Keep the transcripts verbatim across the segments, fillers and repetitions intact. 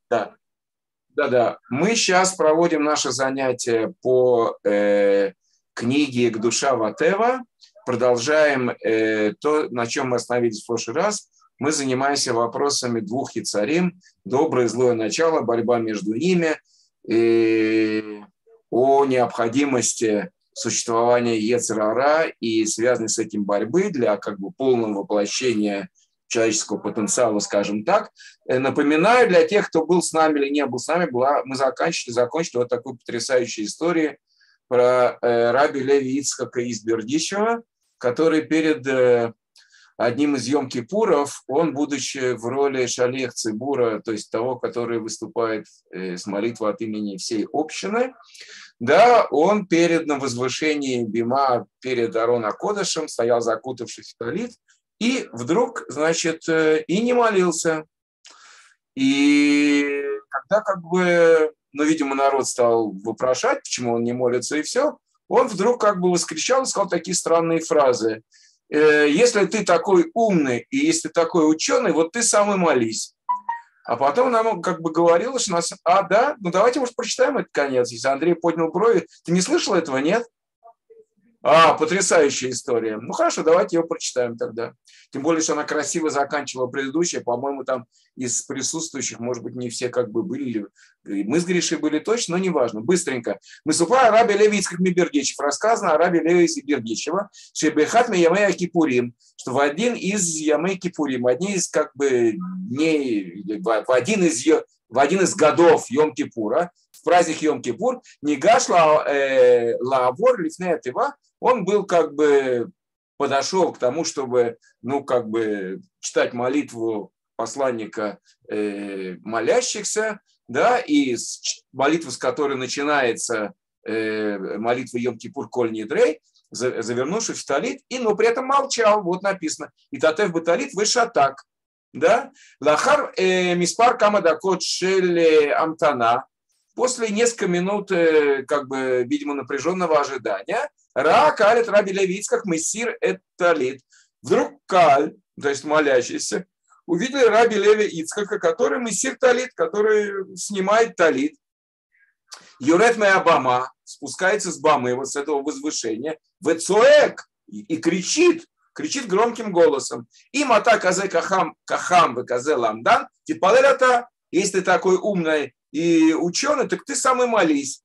Да, да, да. Мы сейчас проводим наше занятие по э, книге «К душа Ватева». Продолжаем э, то, на чем мы остановились в прошлый раз. Мы занимаемся вопросами двух яцарим: доброе и злое начало, борьба между ними, э, о необходимости существования йецер ара и связанной с этим борьбы для как бы полного воплощения человеческого потенциала, скажем так. Напоминаю для тех, кто был с нами или не был с нами, была, мы закончили, закончили вот такой потрясающей историей про э, раби Леви Ицхака из Бердичева, который перед э, одним из Йом-Кипуров, он, будучи в роли шалех цибура, то есть того, который выступает э, с молитвой от имени всей общины, да, он перед на возвышении бима, перед Арон а-Кодешем стоял, закутавшись в талит, и вдруг, значит, и не молился. И когда как бы, ну, видимо, народ стал вопрошать, почему он не молится, и все, он вдруг как бы воскрещал и сказал такие странные фразы. Если ты такой умный и если ты такой ученый, вот ты сам и молись. А потом нам как бы говорилось, что нас, а, да, ну давайте, может, прочитаем этот конец. Если Андрей поднял брови, ты не слышал этого, нет? А, потрясающая история. Ну хорошо, давайте ее прочитаем тогда. Тем более, что она красиво заканчивала предыдущее. По-моему, там из присутствующих, может быть, не все как бы были. Мы с Гришей были точно, но неважно. Быстренько. Мысуфа о раби Леви Ицхак Мибердичев. Рассказано о раби Леви Мибердичева, Шебехат Ямей Кипурим, что в один из Ямей Кипурим, один из как бы дней, в один из, в один из годов Йом-Кипура, в праздник Йом-Кипур, Нигаш Лаавор Лифнея Тива, он был как бы подошел к тому, чтобы, ну, как бы читать молитву посланника э, молящихся, да, и с, молитву, с которой начинается э, молитва Йом-Кипур Коль Нидрей, завернувшись в талит, и, но при этом молчал, вот написано, и татев баталит вышатак, да, лахар э, миспар камадакот шель амтана, после нескольких минут, э, как бы, видимо, напряженного ожидания, Ра калит раби Леви Ицхак мессир эт талит. Вдруг Каль, то есть молящийся, увидели раби Леви Ицхака, который мессир талит, который снимает талит. Юрет моя бама, спускается с бамы, вот с этого возвышения, вецоэк, и кричит, кричит громким голосом. Им ата казе кахам, кахам веказе ламдан, типалерата, если ты такой умный и ученый, так ты сам и молись.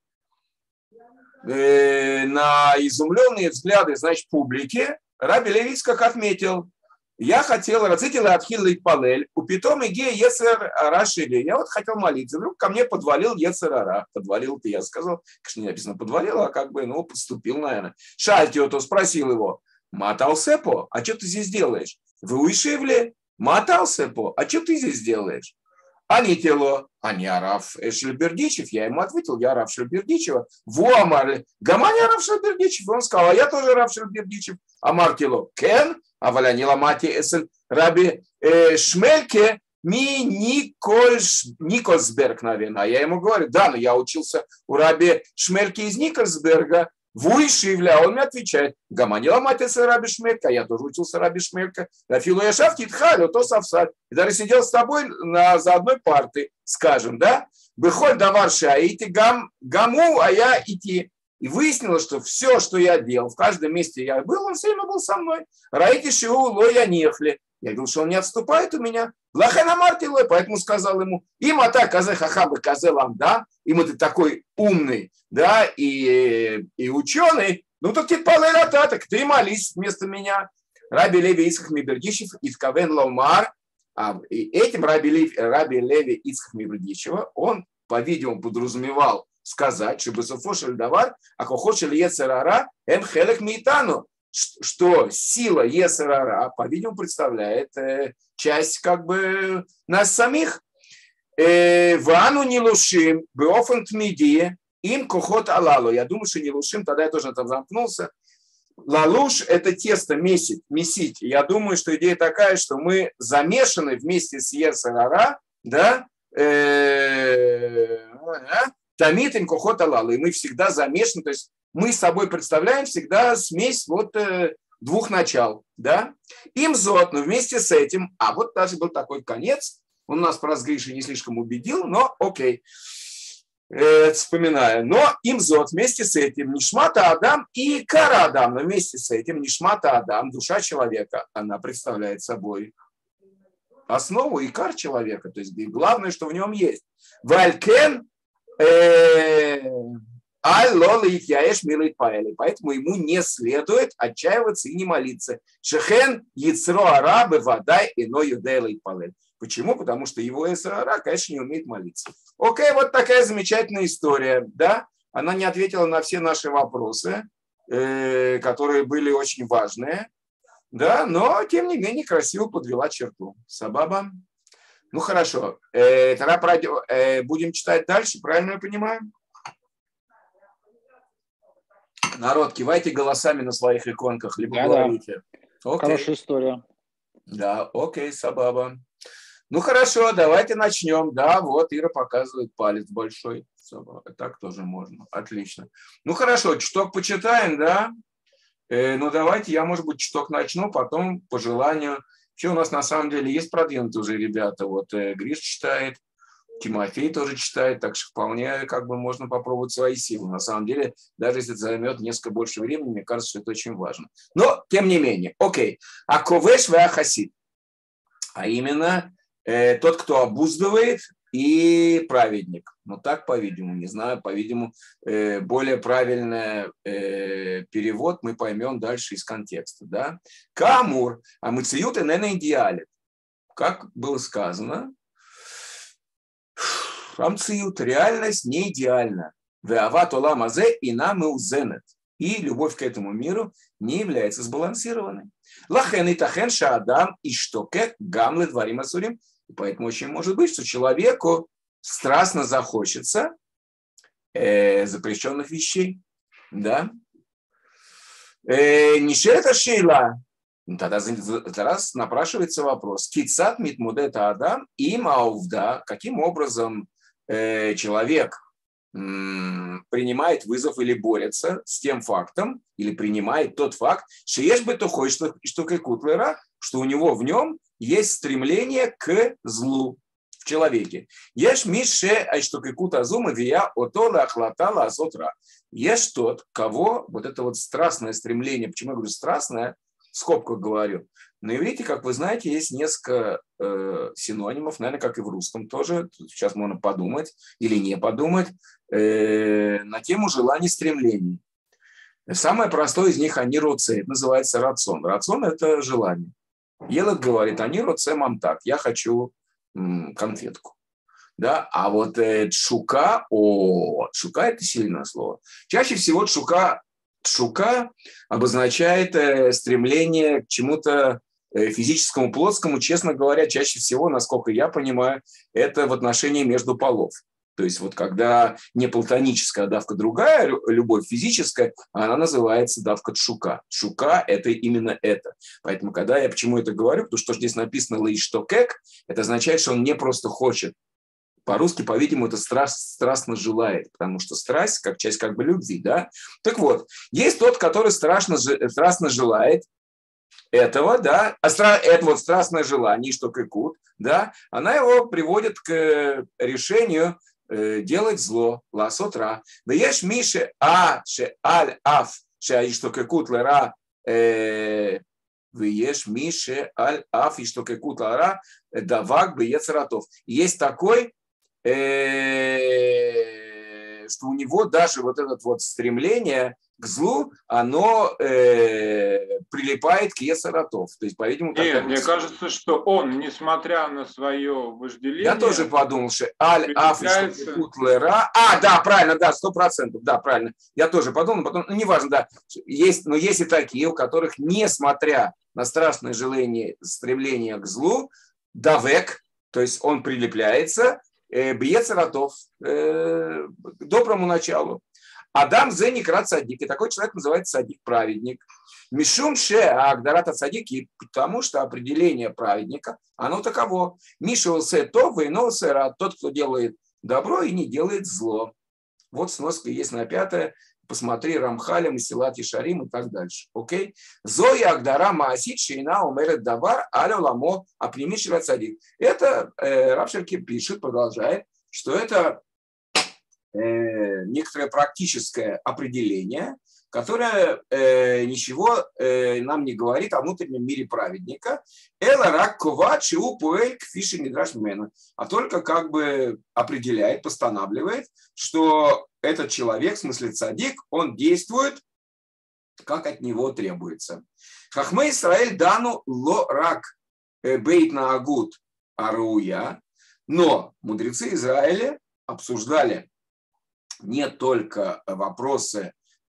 На изумленные взгляды, значит, публики, раби Леви Ицхак отметил: я хотел, рацитил отхил палель, у питом иге ецер ара шели. Я вот хотел молиться, вдруг ко мне подвалил ецер ара. Подвалил-то, я сказал, конечно, не написано подвалил, а как бы, ну, подступил, наверное. Шальтиото, спросил его: маталсепо, а что ты здесь делаешь? Вы уишивли? Маталсепо, а что ты здесь делаешь? Они тело, они Араф Шельбердичев. Я ему ответил: я Араф Шельбердичева. Во Амар, Гамани Араф Шельбердичев. Он сказал: а я тоже Араф Шельбердичев. Амар тело, Кен, а валяни ламати эсэль раби Шмельке ми Никольсберг, наверное. А я ему говорю: да, но я учился у раби Шмельке из Никольсберга. Вуишивля, он мне отвечает: Гамани ламатеса раби Шмелька, я тоже учился раби Шмелька. Афилу яшав титхалю, то совсад. И даже сидел с тобой на, за одной партой, скажем, да? Быхоль даварши, а идти гам, гаму, а я идти. И выяснилось, что все, что я делал, в каждом месте я был, он все время был со мной. Раити шиу лоя нехли. Я видел, что он не отступает у меня. Лахана мартилой, поэтому сказал ему: им ата казе хахабы казе ламда, им ты такой умный, да, и, и ученый, ну так ты палерата, так ты молись вместо меня. Раби Леви Ицхак Мибердичев из Кавен Ломар, а этим Раби Леви, Раби Леви Ицхак Мибердичева, он, по-видимому, подразумевал сказать, что бесофошель давар, а кохошель ецер ара, эм хелек мейтану, что сила ецер ара, по-видимому, представляет э, часть как бы нас самих. Вану нилушим беофен тмиди им кохот алалу. Я думаю, что нилушим, тогда я тоже там замкнулся. Лалуш – это тесто месить, месить. Я думаю, что идея такая, что мы замешаны вместе с ецер ара, да, тамит им кохот алалу. И мы всегда замешаны, то есть мы с собой представляем всегда смесь вот э, двух начал, да. Им зот, но вместе с этим, а вот даже был такой конец, Он нас про сгриши не слишком убедил, но окей. Э, вспоминаю. Но имзот вместе с этим Нишмата Адам и Кара Адам, но вместе с этим Нишмата Адам, душа человека, она представляет собой основу и кар человека, то есть главное, что в нем есть. Валькен аль-лол итьяэш милит паэли, поэтому ему не следует отчаиваться и не молиться. Шехен яцро арабы водай ино юдейлит паэль. Почему? Потому что его эсрара, конечно, не умеет молиться. Окей, вот такая замечательная история, да? Она не ответила на все наши вопросы, э, которые были очень важные, да, но, тем не менее, красиво подвела черту. Сабаба. Ну, хорошо. Э, тогда пройдем, э, будем читать дальше, правильно я понимаю? Народ, кивайте голосами на своих иконках, либо да, говорите. Да. Хорошая история. Да, окей, сабаба. Ну, хорошо, давайте начнем. Да, вот Ира показывает палец большой. Так тоже можно. Отлично. Ну, хорошо, чуток почитаем, да? Э, ну, давайте я, может быть, чуток начну, потом по желанию. Вообще у нас на самом деле есть продвинутые уже ребята. Вот э, Гриш читает, Тимофей тоже читает, так что вполне как бы можно попробовать свои силы. На самом деле, даже если это займет несколько больше времени, мне кажется, что это очень важно. Но, тем не менее, окей. Аковеш ве ахасид. А именно... Тот, кто обуздывает, и праведник. Ну так, по-видимому, не знаю, по-видимому, более правильный перевод мы поймем дальше из контекста. Да? Камур, а мыциют и не идеалит. Как было сказано, амциют, реальность не идеальна. Веават олам азе и нам и узенет. И любовь к этому миру не является сбалансированной. Лахен и тахен шаадам и штоке гамлет варим асурим. И поэтому очень может быть, что человеку страстно захочется э, запрещенных вещей. Да? Нишета шейла. Тогда, тогда напрашивается вопрос. Кицат митмудета адам им аувда. Каким образом э, человек м, принимает вызов или борется с тем фактом, или принимает тот факт, что есть бы то хочет, что кутлера, что у него в нем есть стремление к злу в человеке. Есть мише айштокекут азума вия отола ахлатала азотра. Есть тот, кого вот это вот страстное стремление, почему я говорю страстное, в скобках говорю, на иврите, как вы знаете, есть несколько э, синонимов, наверное, как и в русском тоже, сейчас можно подумать или не подумать, э, на тему желаний, стремлений. Самое простое из них они роце, это называется рацион. Рацион – это желание. Елот говорит, они роце мамтак, я хочу м, конфетку. Да? А вот э, тшука, о, тшука – это сильное слово. Чаще всего тшука, тшука обозначает э, стремление к чему-то э, физическому, плотскому. Честно говоря, чаще всего, насколько я понимаю, это в отношении между полов. То есть вот когда не платоническая, а давка другая, любовь физическая, она называется давка тшука. Тшука – это именно это. Поэтому когда я почему это говорю, потому что здесь написано «лейштокек», это означает, что он не просто хочет. По-русски, по-видимому, это страст, страстно желает, потому что страсть как часть как бы любви. Да? Так вот, есть тот, который страшно, страстно желает этого, да, а стра, это вот страстное желание, что кекут, да, она его приводит к решению делать зло, ласотра. Вееш мише а ше аль аф ше что кекут лера вееш мише аль аф и что кекут лера давак беецаратов. Есть такой, что у него даже вот это вот стремление к злу, оно э, прилипает к ецаратов. То есть, по-видимому, Нет, мне кажется, что он, несмотря на свое вожделение... Я тоже подумал, что аль африка кутлера... А, да, правильно, да, сто процентов, да, правильно. Я тоже подумал, потом, ну, неважно, да. Есть, но есть и такие, у которых, несмотря на страстное желание, стремление к злу, давек, то есть он прилепляется, э, бьецаратов, э, к доброму началу. Адам зеникрат садик. И такой человек называется садик, праведник. Мишум ше агдарата садики, потому что определение праведника, оно таково. Миша се то, вейно се рад. Тот, кто делает добро и не делает зло. Вот сноска есть на пятое. посмотри Рамхаля, Масилат Ишарим и так дальше. Окей? Зоя Агдара Маасид Шейна Умерет Давар Аля Ламо Апними Ширацадик. Это э, Рав Шеркин пишет, продолжает, что это э, некоторое практическое определение, которое э, ничего э, нам не говорит о внутреннем мире праведника, а только как бы определяет, постанавливает, что этот человек, в смысле цадик, он действует, как от него требуется. Хахмей Исраэль дану ло рак бейт наагут аруя, но мудрецы Израиля обсуждали не только вопросы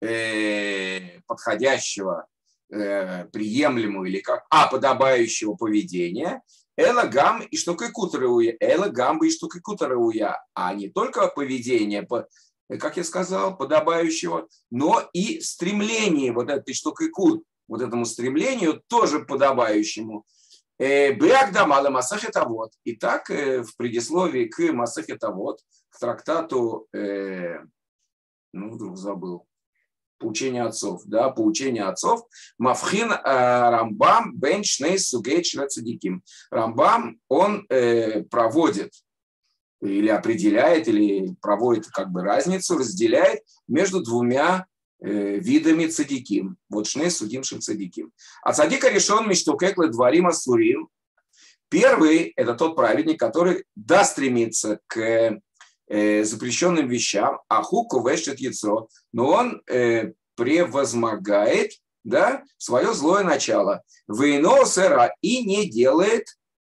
подходящего, приемлемого или как, а подобающего поведения, элагам и штукайкутарауя, элагам и штукайкутарауя, а не только поведение, как я сказал, подобающего, но и стремление вот этой штукайкут, вот этому стремлению тоже подобающему. Беагдамала Масахет Авот. Итак, в предисловии к Масахет Авот, к трактату, ну вдруг забыл, Поучение отцов, да, поучение отцов. Мавхин Рамбам бен шней сугей цадиким. Рамбам, он э, проводит или определяет, или проводит как бы разницу, разделяет между двумя э, видами цадиким. Вот шней судимшим цадиким. А цадика решен миштукеклы дворим асурим. Первый – это тот праведник, который да стремится к запрещенным вещам, аху ковешет яйцо, но он э, превозмогает, да, свое злое начало, вейно сэра, и не делает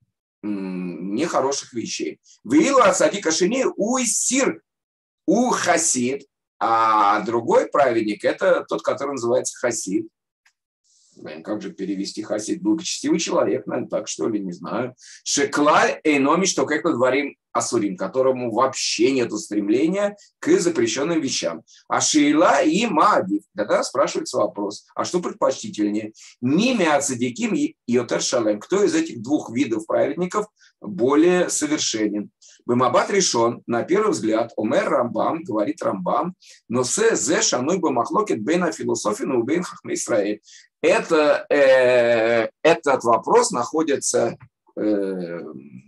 м, нехороших вещей. Веилу ацадика шини уйсир у хасид, а другой праведник – это тот, который называется хасид. Как же перевести хасид? Благочестивый человек, наверное, так что ли, не знаю. Шеклаль эйноми, что как мы говорим асурим, которому вообще нет стремления к запрещенным вещам. А шейла и маадив. Тогда спрашивается вопрос, а что предпочтительнее? Ними ацадиким и йотер шалем. Кто из этих двух видов праведников более совершенен? Бемабат решен, на первый взгляд, Омер Рамбам, говорит Рамбам, но се зе шануй бамахлокет бейна философину бейн хахме Исраэль. Это, э, этот вопрос находится э,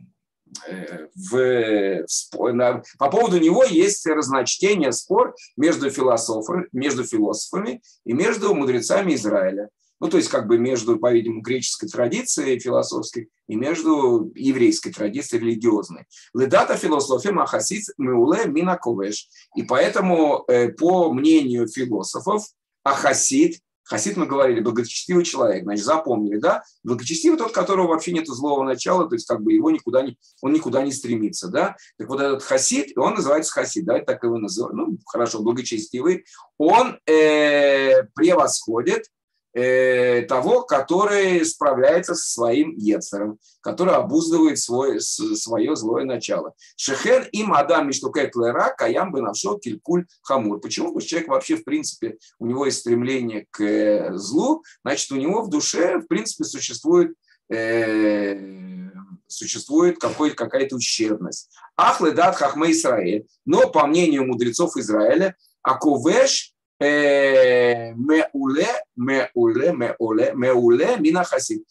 в, в, на, по поводу него есть разночтение, спор между философами, между философами и между мудрецами Израиля. Ну, то есть, как бы между, по-видимому, греческой традицией философской и между еврейской традицией религиозной. Ледата философия махасид меуле минаковеш. И поэтому, по мнению философов, ахасид, хасид мы говорили, благочестивый человек, значит, запомнили, да? Благочестивый тот, у которого вообще нет злого начала, то есть, как бы его никуда не, он никуда не стремится, да? Так вот этот хасид, он называется хасид, давайте так его называем, ну, хорошо, благочестивый, он э, превосходит того, который справляется со своим ецером, который обуздывает свой, свое злое начало. Шехен им адам миштукет лера каям бенавшо килькуль хамур. Почему? Потому что человек вообще, в принципе, у него есть стремление к злу, значит, у него в душе, в принципе, существует, э, существует какой, какая-то ущербность. Ахлы дат хахме Исраэль. Но, по мнению мудрецов Израиля, аковеш Меуле, меуле, меуле, меуле, мина хасид.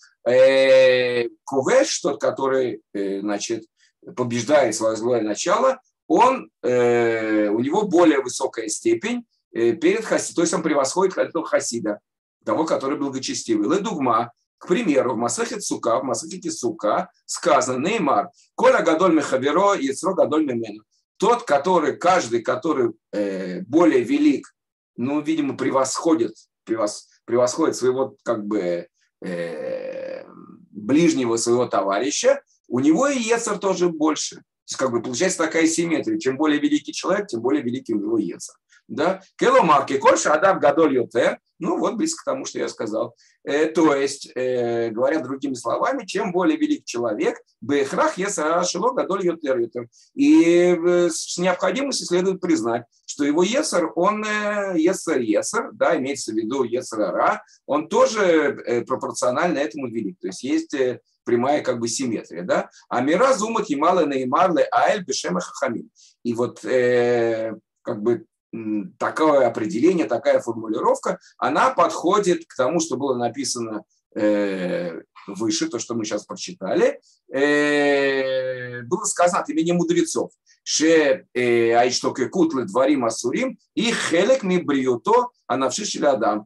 Ковеш, тот, который, значит, побеждает свое злое начало, он, у него более высокая степень перед хасидом, то есть он превосходит этого хасида, того, который благочестивый. Ледугма, к примеру, в Масахет Сука, в Масахете Сука сказано, Неймар, Коля гадоль мехаверо, яцро гадоль мемену. Тот, который, каждый, который более велик, ну, видимо, превосходит, превос, превосходит своего, как бы, э, ближнего своего товарища, у него и ецер тоже больше. То есть, как бы, получается такая симметрия. Чем более великий человек, тем более великий у него ецер. Да? Келомарки, кольша, адав, гадоль, йотер. Ну, вот близко к тому, что я сказал. Э, то есть, э, говоря другими словами, чем более велик человек, бехрах, ецер, ашило, гадоль, йотер, йотер. И э, с необходимостью следует признать, что его ецер, он ецер-ецер, да, имеется в виду ецер-ара, он тоже э, пропорционально этому велик. То есть, есть э, прямая как бы симметрия. Да? А мира зумат ямалы наимарлы аэль бешема хахамим. И вот э, как бы такое определение, такая формулировка, она подходит к тому, что было написано э, выше, то, что мы сейчас прочитали. Э, было сказано от имени мудрецов. Ше айштоке кутлы дворим асурим и хелек ми бриюто анавшишили адам.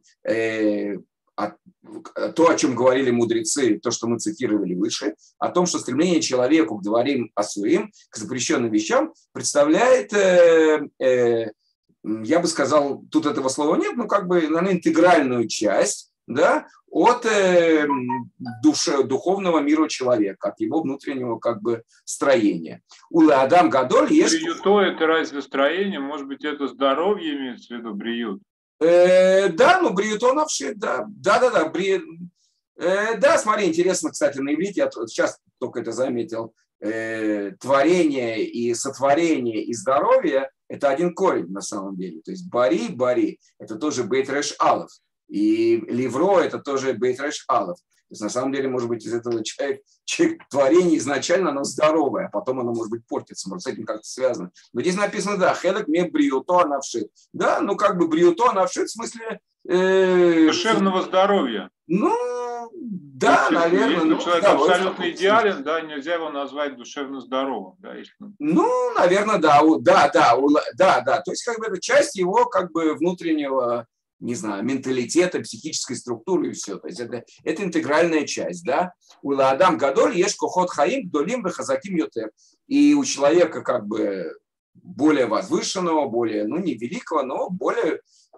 То, о чем говорили мудрецы, то, что мы цитировали выше, о том, что стремление человеку к дворим асурим, к запрещенным вещам, представляет, э, э, я бы сказал, тут этого слова нет, но как бы, наверное, интегральную часть, да, от э, душе, духовного мира человека, от его внутреннего как бы строения. Ула Адам Гадоль есть... Бриюто – это разве строение? Может быть, это здоровье имеется в виду, бриют? Э, да, ну, бриюто навши, да, да-да-да, бри... э, да, смотри, интересно, кстати, на иврите, я сейчас только это заметил, э, творение и сотворение и здоровье – это один корень на самом деле, то есть бари, бари – это тоже бейт реш алеф. И ливро – это тоже бейт реш алеф. То есть, на самом деле, может быть, из этого человек, человек творение изначально оно здоровое, а потом оно, может быть, портится, может, с этим как-то связано. Но здесь написано, да, хелек ме бриюто анавшит. Да, ну, как бы бриюто анавшит, в смысле... Э, душевного здоровья. Ну, да, если, наверное. если ну, человек здоровье, абсолютно идеален, да, нельзя его назвать душевно здоровым. Да, если... Ну, наверное, да, да, да, да, да. То есть, как бы, это часть его, как бы, внутреннего... не знаю, менталитета, психической структуры и все. То есть это, это интегральная часть, да. У Адам Гадоль ешь кохот хаим долим вехазаким йотер. И у человека как бы более возвышенного, более, ну не великого, но более,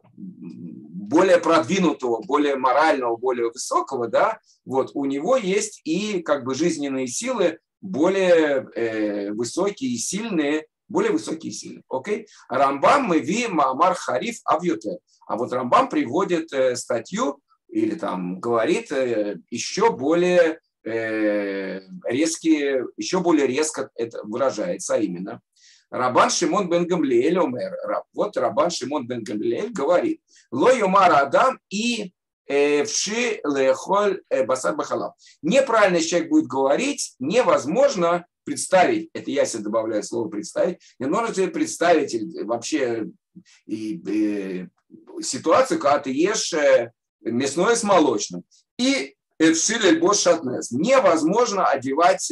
более продвинутого, более морального, более высокого, да, вот у него есть и как бы жизненные силы более э, высокие и сильные, более высокие и сильные. Окей? Рамбам мы ви маамар хариф авьютер. А вот Рамбам приводит э, статью или там говорит э, еще более э, резкие, еще более резко это выражается, а именно Рабан Шимон бен Гамлиэль омер. Вот Рабан Шимон бен Гамлиэль говорит: Ло юмар адам и вши лехоль басар бахалав. Неправильно человек будет говорить, невозможно представить, это я себе добавляю слово представить, не можно себе представить вообще и, и, ситуацию, когда ты ешь мясное с молочным. И вши лельбош шатнес. Невозможно одевать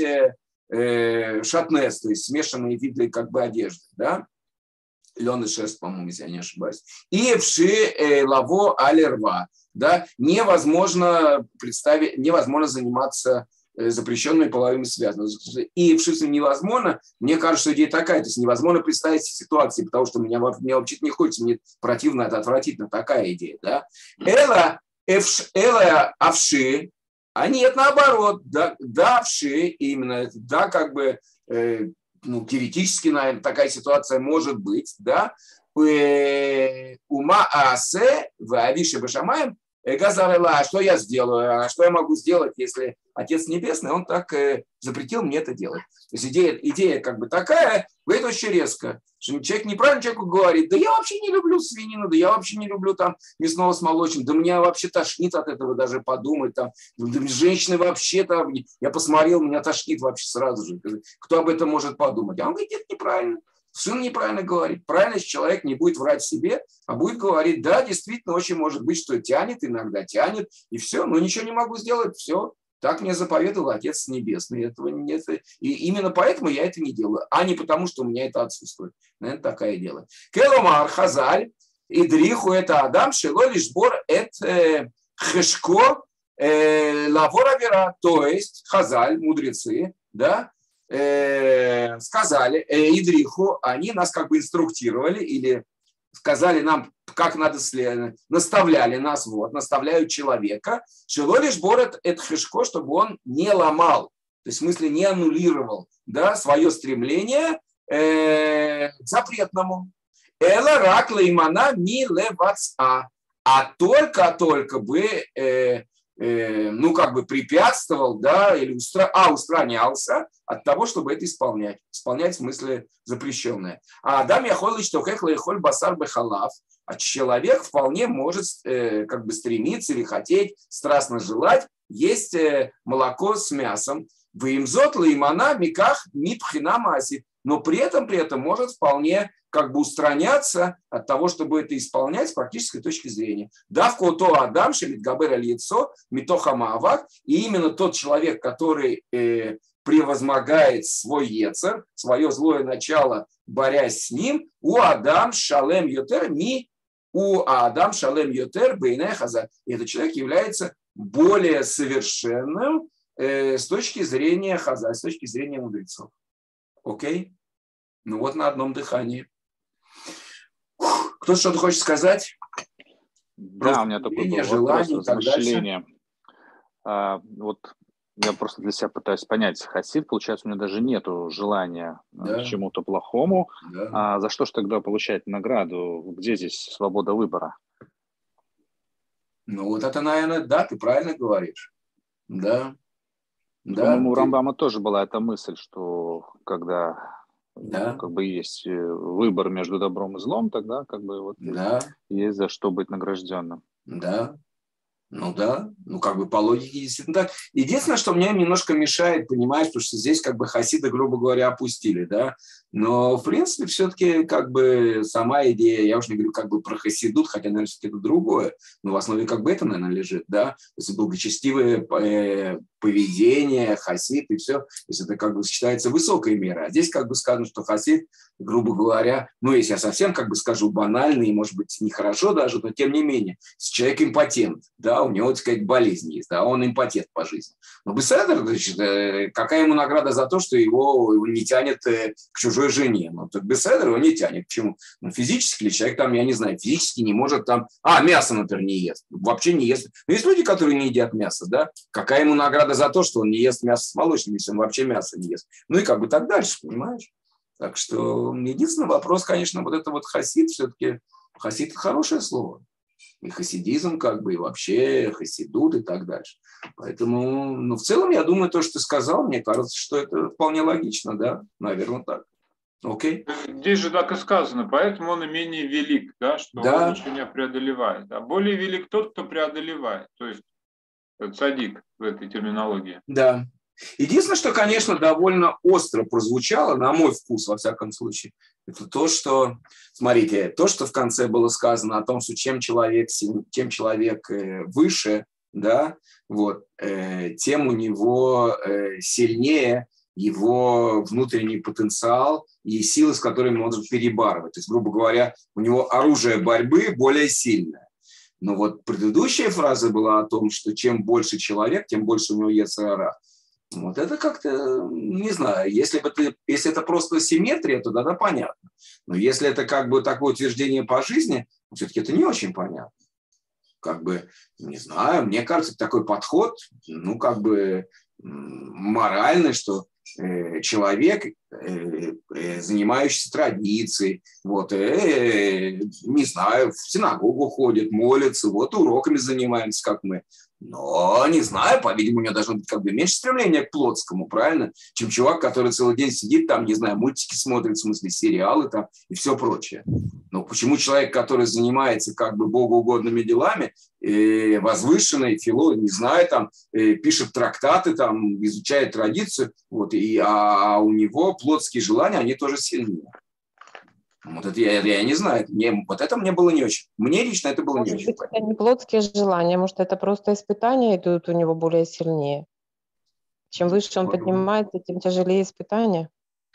э, шатнес, то есть смешанные виды как бы одежды, да? Лен и шерсть, по-моему, если я не ошибаюсь. И вши э, лаво алерва. Да? Невозможно представить, невозможно заниматься запрещенными половыми связями. И в шифре невозможно, мне кажется, что идея такая, то есть невозможно представить ситуации, потому что меня, мне вообще не хочется, мне противно, это отвратительно, такая идея. Да? Эла, эвш, эла авши, а нет, наоборот, да, да авши, именно, да, как бы, э, ну, теоретически, наверное, такая ситуация может быть, да, ума аасе в авише башамаем газарела, а что я сделаю, а что я могу сделать, если Отец Небесный, он так э, запретил мне это делать. То есть идея, идея как бы такая, говорит очень резко, что человек неправильно человеку говорит: да я вообще не люблю свинину, да я вообще не люблю там мясного с молочным, да меня вообще тошнит от этого даже подумать, там, да, женщины вообще там, я посмотрел, меня тошнит вообще сразу же, кто об этом может подумать? А он говорит: это неправильно. Сын неправильно говорит. Правильно, если человек не будет врать себе, а будет говорить: да, действительно, очень может быть, что тянет, иногда тянет, и все, но ничего не могу сделать, все. Так мне заповедовал Отец Небесный. Этого нет. И именно поэтому я это не делаю, а не потому, что у меня это отсутствует. Наверное, такое дело. Келомар Хазаль, Идриху это Адам, Шело Лишбор, это Хешко, Лавора Вера, то есть Хазаль, мудрецы, да, сказали, Идриху, они нас как бы инструктировали или сказали нам, как надо следовать, наставляли нас, вот, наставляют человека, что лишь борет это хешко, чтобы он не ломал, то есть в смысле не аннулировал, да, свое стремление э, к запретному. Эла рак леймана ми леваца, а только-только бы э, э, ну, как бы препятствовал, да, или устра... а, устранялся от того, чтобы это исполнять. Исполнять в смысле запрещенное. А Адам яхолыч тохех лейхоль басар бехалав, а человек вполне может э, как бы стремиться или хотеть, страстно желать есть э, молоко с мясом. Ваимзот леймана миках мипхина маси. но при этом, при этом может вполне как бы устраняться от того, чтобы это исполнять с практической точки зрения. Давко то Адам шемитгабер аль яцо митоха маавак, и именно тот человек, который э, превозмогает свой ецер, свое злое начало, борясь с ним, у Адам шалем йотер ми, у Адам шалем йотер бейне хазар. И этот человек является более совершенным э, с точки зрения хазар, с точки зрения мудрецов. Окей? Ну вот на одном дыхании. Кто-то что-то хочет сказать? Да, просто у меня такое было желание, вопрос, размышление. А, вот я просто для себя пытаюсь понять. Хасид, получается, у него даже нету желания да. к чему-то плохому. Да. А за что же тогда получать награду? Где здесь свобода выбора? Ну вот это, наверное, да, ты правильно говоришь. Да. По-моему, у да, Рамбама ты... тоже была эта мысль, что когда да. ну, как бы есть выбор между добром и злом, тогда как бы вот да. есть за что быть награжденным. Да. Ну да, ну как бы по логике действительно так. Единственное, что мне немножко мешает, понимаешь, потому что здесь как бы хасиды, грубо говоря, опустили, да. Но в принципе все-таки как бы сама идея, я уже не говорю как бы про хасидут, хотя, наверное, все-таки это другое, но в основе как бы это, наверное, лежит, да. То есть благочестивое поведение, хасид и все, то есть это как бы считается высокой мерой. А здесь как бы сказано, что хасид, грубо говоря, ну если я совсем как бы скажу банально и может быть нехорошо даже, но тем не менее, человек импотент, да, у него, так сказать, болезнь есть, да, он импотент по жизни. Но беседер, значит, какая ему награда за то, что его не тянет к чужой жене? Ну, так беседер его не тянет. Почему? Ну, физически ли человек там, я не знаю, физически не может там, а, мясо, например, не ест, вообще не ест. Но есть люди, которые не едят мясо, да, какая ему награда за то, что он не ест мясо с молочным, если он вообще мясо не ест? Ну и как бы так дальше, понимаешь? Так что единственный вопрос, конечно, вот это вот хасид, все-таки хасид – это хорошее слово. И хасидизм, как бы, и вообще хасидут и так дальше. Поэтому, ну, в целом, я думаю, то, что ты сказал, мне кажется, что это вполне логично, да, наверное, так. Окей? Здесь же так и сказано, поэтому он и менее велик, да, что да. он ничего не преодолевает. А более велик тот, кто преодолевает, то есть цадик в этой терминологии. Да. Единственное, что, конечно, довольно остро прозвучало, на мой вкус, во всяком случае, это то, что, смотрите, то, что в конце было сказано о том, что чем человек, чем человек выше, да, вот, тем у него сильнее его внутренний потенциал и силы, с которыми он может перебарывать. То есть, грубо говоря, у него оружие борьбы более сильное. Но вот предыдущая фраза была о том, что чем больше человек, тем больше у него йецер ара. Вот это как-то, не знаю, если, бы ты, если это просто симметрия, то тогда понятно. Но если это как бы такое утверждение по жизни, все-таки это не очень понятно. Как бы, не знаю, мне кажется, такой подход, ну, как бы моральный, что э, человек, э, э, занимающийся традицией, вот, э, не знаю, в синагогу ходит, молится, вот уроками занимаемся, как мы. Но, не знаю, по-видимому, у него должно быть как бы меньше стремления к плотскому, правильно? Чем чувак, который целый день сидит там, не знаю, мультики смотрит, в смысле сериалы там и все прочее. Но почему человек, который занимается как бы богоугодными делами, э, возвышенный, фило, не знаю, там, э, пишет трактаты, там, изучает традицию, вот, и, а у него плотские желания, они тоже сильнее. Вот это я, я не знаю, мне, вот это мне было не очень. Мне лично это было может не очень. Может быть, это не плотские желания, может, это просто испытания идут у него более сильнее. Чем выше он поднимается, тем тяжелее испытания.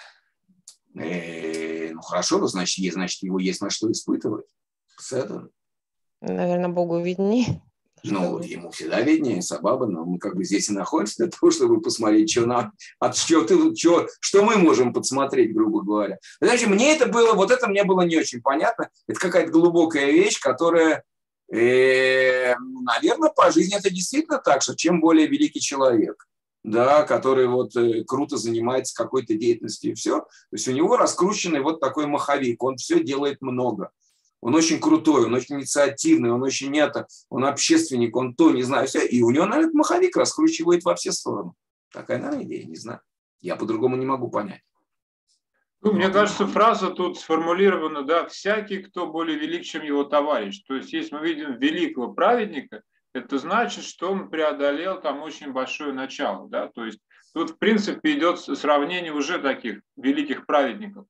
Э, ну хорошо, ну, значит, есть, значит, его есть на что испытывать. С этого. Наверное, Богу виднее. Ну, ему всегда виднее, Сабаба, но мы как бы здесь и находимся для того, чтобы посмотреть, что, нам, от, что, ты, что, что мы можем подсмотреть, грубо говоря. Значит, мне это было, вот это мне было не очень понятно. Это какая-то глубокая вещь, которая, э, наверное, по жизни это действительно так, что чем более великий человек, да, который вот э, круто занимается какой-то деятельностью и все, то есть у него раскрученный вот такой маховик, он все делает много. Он очень крутой, он очень инициативный, он очень это, он общественник, он то, не знаю, все. И у него, наверное, маховик раскручивает во все стороны. Такая, наверное, идея, не знаю. Я по-другому не могу понять. Ну, мне кажется, фраза тут сформулирована, да, всякий, кто более велик, чем его товарищ. То есть, если мы видим великого праведника, это значит, что он преодолел там очень большое начало, да, то есть Тут, в принципе, идет сравнение уже таких великих праведников.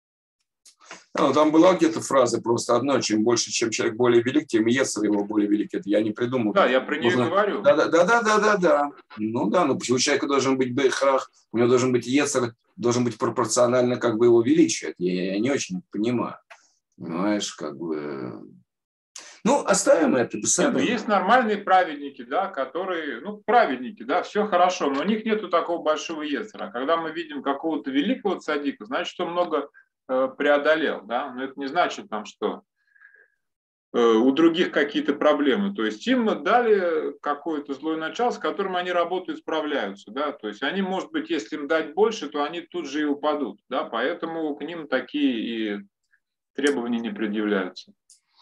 Ну, там была где-то фраза просто одна: чем больше, чем человек более велик, тем и ецер его более велик. Это я не придумал. Да, я про нее Нужно... говорю. Да, да, да, да, да, да, да. Ну да, ну почему у человека должен быть бейхрах, у него должен быть ецер, должен быть пропорционально как бы его величию. Это я, я не очень понимаю. Понимаешь, как бы... Ну, оставим это. Нет, ну, есть нормальные праведники, да, которые, ну, праведники, да, все хорошо, но у них нету такого большого ецера. Когда мы видим какого-то великого цадика, значит, что много э, преодолел, да, но это не значит там, что э, у других какие-то проблемы. То есть им дали какое-то злое начало, с которым они работают, справляются, да, то есть они, может быть, если им дать больше, то они тут же и упадут, да, поэтому к ним такие и требования не предъявляются.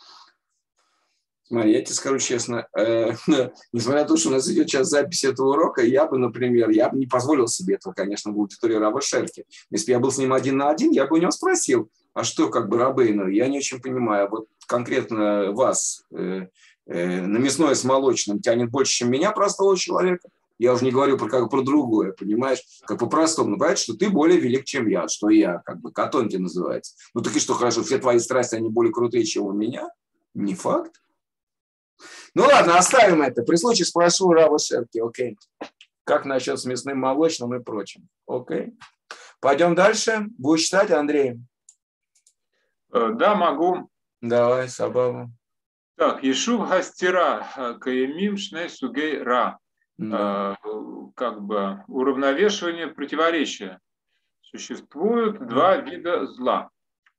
Смотри, я тебе скажу честно, э, несмотря на то, что у нас идет сейчас запись этого урока, я бы, например, я бы не позволил себе этого, конечно, в аудитории Рава Шерки. Если бы я был с ним один на один, я бы у него спросил, а что как бы Рабейну? Я не очень понимаю, вот конкретно вас э, э, на мясное с молочным тянет больше, чем меня, простого человека. Я уже не говорю про, как, про другое, понимаешь, как по-простому. Понимаешь, что ты более велик, чем я, что я, как бы, катонки называется. Ну так и что, хорошо, все твои страсти, они более крутые, чем у меня? Не факт. Ну ладно, оставим это. При случае спрошу Рава Шерки, окей. Как насчет с мясным, молочным и прочим? Окей. Пойдем дальше. Будешь читать, Андрей? Да, могу. Давай, Сабава. Так, Ешув Гастира, Каемим Шней Сугей Ра. Да. Как бы уравновешивание противоречия. Существуют два вида зла.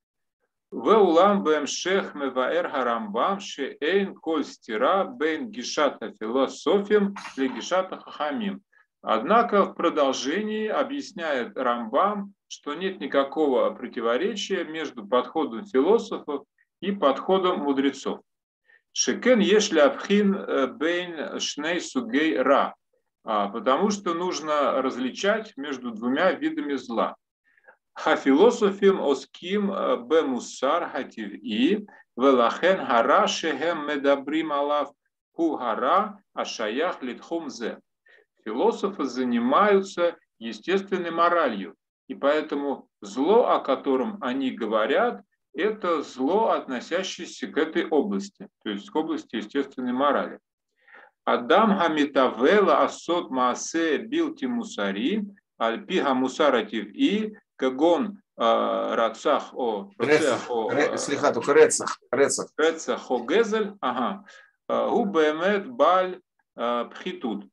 Веулам бэмшех меваэр харамбам шеэйн коль стира бэйн гишата философим ле гишата хахамим. Однако в продолжении объясняет Рамбам, что нет никакого противоречия между подходом философов и подходом мудрецов. Шекен ешли абхин бэйн шней сугей ра, потому что нужно различать между двумя видами зла. Хафилософим оским бемусар хатив'i велахен хара шехем медабрим алав ху хара ашаях литхумзе. Философы занимаются естественной моралью, и поэтому зло, о котором они говорят, это зло, относящееся к этой области, то есть к области естественной морали. Адам хамитавела асот маасе билти мусари альпи хамусара тив'i кагон рацах о рецах только рецах рецах рецах о гезель ага у бемет баль пхитут.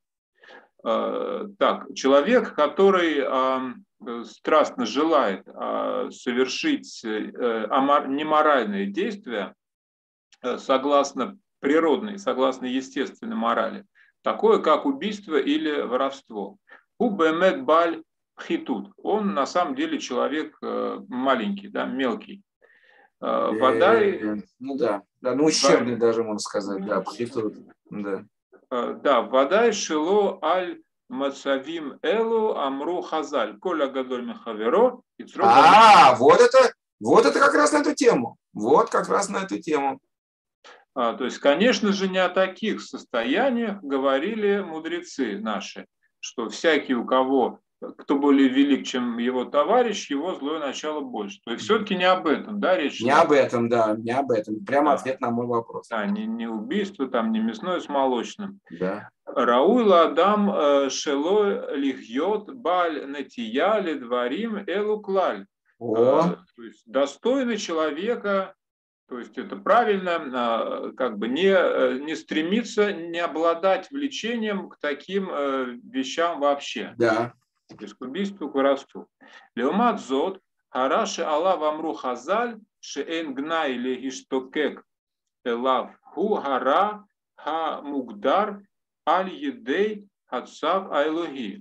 Так, человек, который страстно желает совершить неморальные действия согласно природной, согласно естественной морали, такое как убийство или воровство. У бемет баль пхитут. Он на самом деле человек маленький, да, мелкий. Вода... Ну да, да, ну ущербный даже, можно сказать, да, пхитут, да. Да, вода шило аль мацавим элу амру хазаль коля гадоль мехаверо. А, вот это, вот это как раз на эту тему. Вот как раз на эту тему. А, то есть, конечно же, не о таких состояниях говорили мудрецы наши, что всякий, у кого, кто более велик, чем его товарищ, его злое начало больше. То есть все-таки не об этом, да, речь? Не об этом, да, не об этом. Прямо да. Ответ на мой вопрос. Да, не, не убийство, там, не мясное с молочным. Да. Рауил Адам шело лихьот баль натия ледварим элуклаль. То есть достойный человека, то есть это правильно, как бы не, не стремиться, не обладать влечением к таким вещам вообще. Да. То есть к убийству, к воровству. Леомат зод, хараши Аллах амру хазаль, шеэн гнай легиштокек элав ху хара ха мугдар аль едей хатсав айлоги.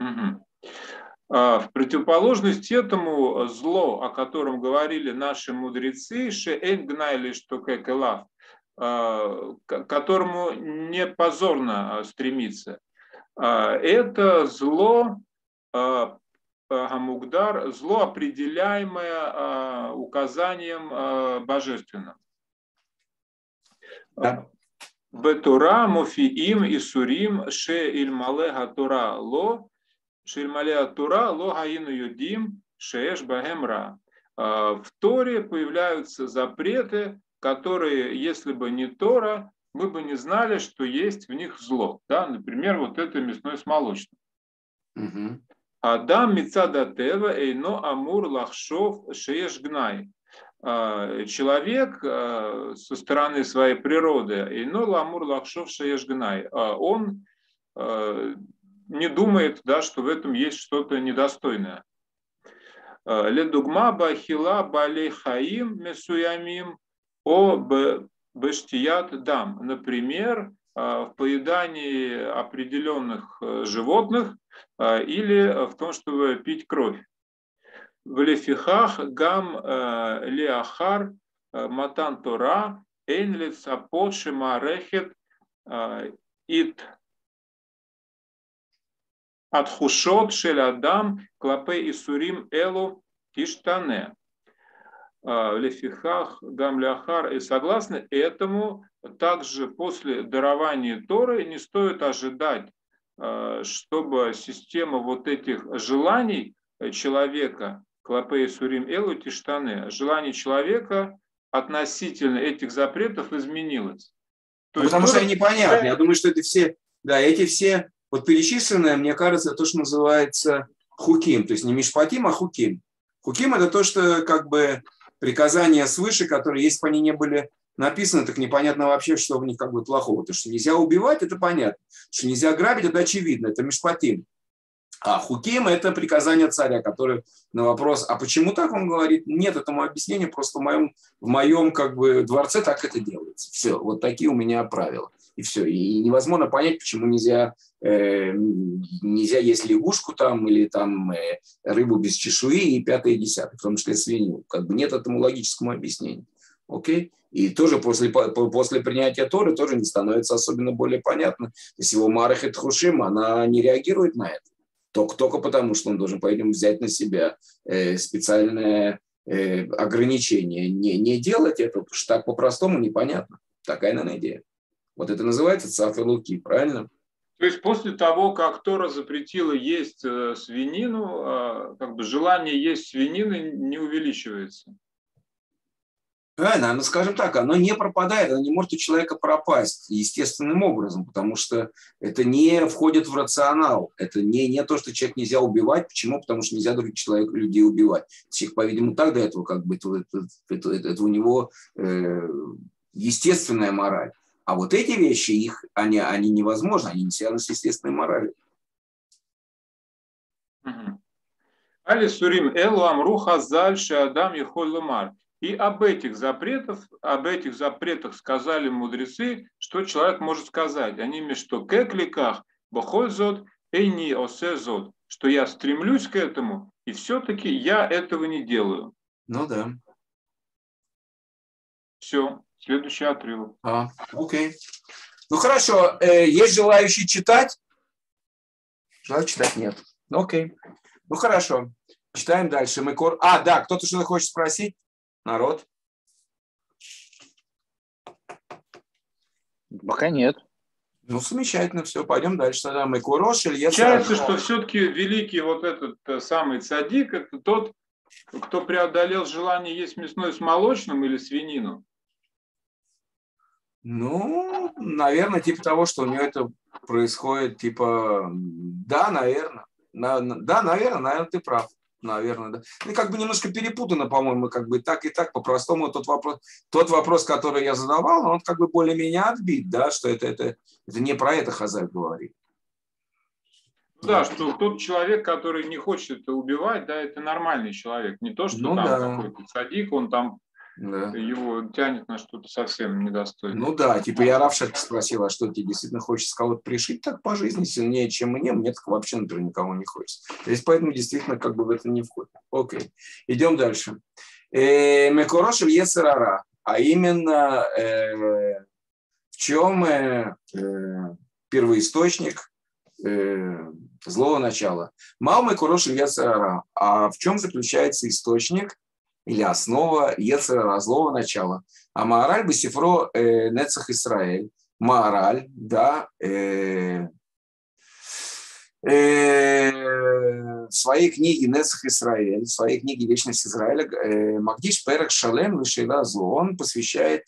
В противоположность этому зло, о котором говорили наши мудрецы, шеэн гнай легиштокек элав, к которому не позорно стремиться, это зло Гамугдар, зло, определяемое указанием божественным. Да. Бетура, Мофиим, Исурим, Ше Ильмале Гатура Ло, шельмалеа тура логаину юдим шееш багемра. В Торе появляются запреты, которые, если бы не Тора, мы бы не знали, что есть в них зло. Да? Например, вот это мясное с молочным. Угу. Адам мицадатева эйно амур лахшов шееш гнай. Человек со стороны своей природы эйно ламур лахшов шееш гнай. Он не думает, да, что в этом есть что-то недостойное. Ледугма бахила балей хаим месуямим о бештият дам. Например, в поедании определенных животных или в том, чтобы пить кровь. В лефихах гам леахар матан тора эйн лецапот шемарехет ит атхушот шель адам клапе исурим элу тиштане. В лефихах гам леахар. И согласно этому, также после дарования Торы не стоит ожидать, чтобы система вот этих желаний человека, клапе исурим элу тиштане, желаний человека относительно этих запретов изменилась. То ну, потому есть, что они непонятны. Я думаю, что это все, да, эти все вот перечисленные, мне кажется, то, что называется хуким, то есть не мишпатим, а хуким. Хуким – это то, что как бы приказания свыше, которые, если бы они не были написаны, так непонятно вообще, что в них как бы плохого. То, что нельзя убивать, это понятно. Что нельзя грабить, это очевидно, это мишпатим. А хуким – это приказание царя, который на вопрос, а почему так он говорит, нет этому объяснения, просто в моем, в моем как бы дворце так это делается. Все, вот такие у меня правила. И все. И невозможно понять, почему нельзя, э, нельзя есть лягушку там или там э, рыбу без чешуи и пятое и десятое, в том числе свинью. Как бы нет этому логическому объяснения. Окей? И тоже после, после принятия Торы тоже не становится особенно более понятно. То есть его Марахет Хушим, она не реагирует на это. Только, только потому, что он должен, по-видимому, взять на себя э, специальное э, ограничение. Не, не делать это, потому что так по-простому непонятно. Такая, наверное, идея. Вот это называется цаф и луки, правильно? То есть после того, как Тора запретила есть э, свинину, э, как бы желание есть свинины не увеличивается. Правильно, ну, скажем так, оно не пропадает, оно не может у человека пропасть естественным образом, потому что это не входит в рационал, это не, не то, что человек нельзя убивать. Почему? Потому что нельзя других человек, людей убивать. Человек, по-видимому, так до этого, как бы, это, это, это, это, это у него э, естественная мораль. А вот эти вещи, их, они, они невозможны, они не связаны с естественной моралью. Али сурим элу амру хазаль шеадам ехоль лумар. И об этих запретах, об этих запретах сказали мудрецы, что человек может сказать. Они мне что кекликах бохоль зод эйни осе зод, что я стремлюсь к этому, и все-таки я этого не делаю. Ну да. Все, следующий отрывок. А, окей. Ну хорошо, э, есть желающие читать? Желающих читать нет. Окей. Ну хорошо, читаем дальше. Мы кор... А, да, кто-то что-то хочет спросить? Народ? Пока нет. Ну, замечательно, все, пойдем дальше. Тогда мы курош, Илья. Получается, что все-таки великий вот этот самый цадик, это тот, кто преодолел желание есть мясное с молочным или свинину? Ну, наверное, типа того, что у него это происходит, типа, да, наверное. На, да, наверное, наверное, ты прав. Наверное, да. Ну, как бы немножко перепутано, по-моему, как бы так и так, по-простому тот вопрос, тот вопрос, который я задавал, он как бы более-менее отбит, да, что это, это, это не про это Хазаль говорит. Да, что тот человек, который не хочет убивать, да, это нормальный человек. Не то, что ну, там да. какой-то садик, он там да. его тянет на что-то совсем недостойное. Ну да, типа я Равшат спросила, что тебе действительно хочется кого-то пришить так по жизни сильнее, чем мне, мне так вообще, например, никого не хочется. То есть поэтому действительно как бы в это не входит. Окей, идем дальше. Мекорошев Ецерара, а именно э, в чем э, первоисточник э, злого начала. Мау Мекорошев Ецерара, а в чем заключается источник или основа Ецера, злого начала. А Маараль Бесифро э, Нецах Исраэль. Маараль, да, э, в своей книге «Нецах Исраэль», в своей книге «Вечность Израиля» Магдиш Перек Шалем Лешейлазу, он посвящает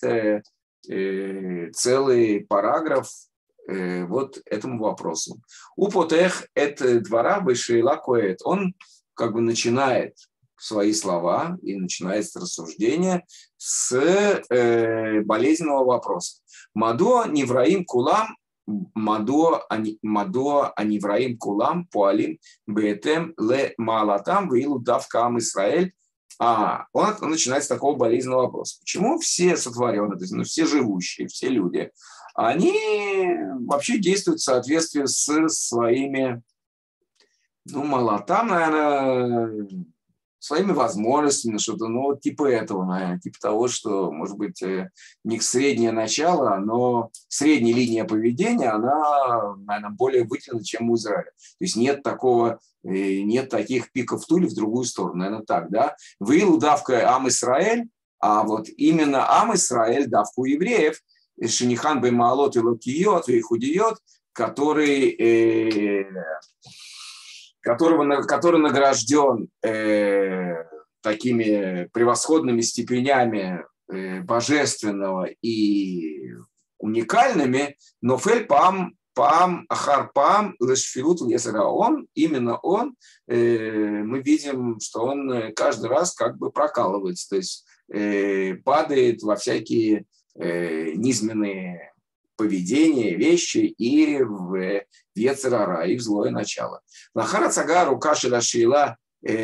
целый параграф вот этому вопросу. Употех эт двора бешейла коэт. Он как бы начинает свои слова и начинает рассуждение с э, болезненного вопроса. Мадо невраим кулам, мадо анивраим кулам пуалим бетем ле малатам вилу давкам Исраэль. А он, он начинает с такого болезненного вопроса. Почему все сотворенные, то есть, ну, все живущие, все люди, они вообще действуют в соответствии с своими, ну, малатам, наверное, своими возможностями, что-то, ну, типа этого, наверное, типа того, что, может быть, не среднее начало, но средняя линия поведения, она, наверное, более выделена, чем у Израиля. То есть нет такого, нет таких пиков тули в другую сторону, наверное, так, да. Вылу давка Ам Исраэль, а вот именно Ам Исраэль, давку евреев, Шинихан Баймаалот и Локиот, и Худиот, который... Э, Которого, который награжден э, такими превосходными степенями э, божественного и уникальными, но фель пам пам ахар пам лешфилут лесера, он, именно он, э, мы видим, что он каждый раз как бы прокалывается, то есть э, падает во всякие э, низменные поведение, вещи и в йецер ара, и в злое начало. Лахара цага рука шеля шейла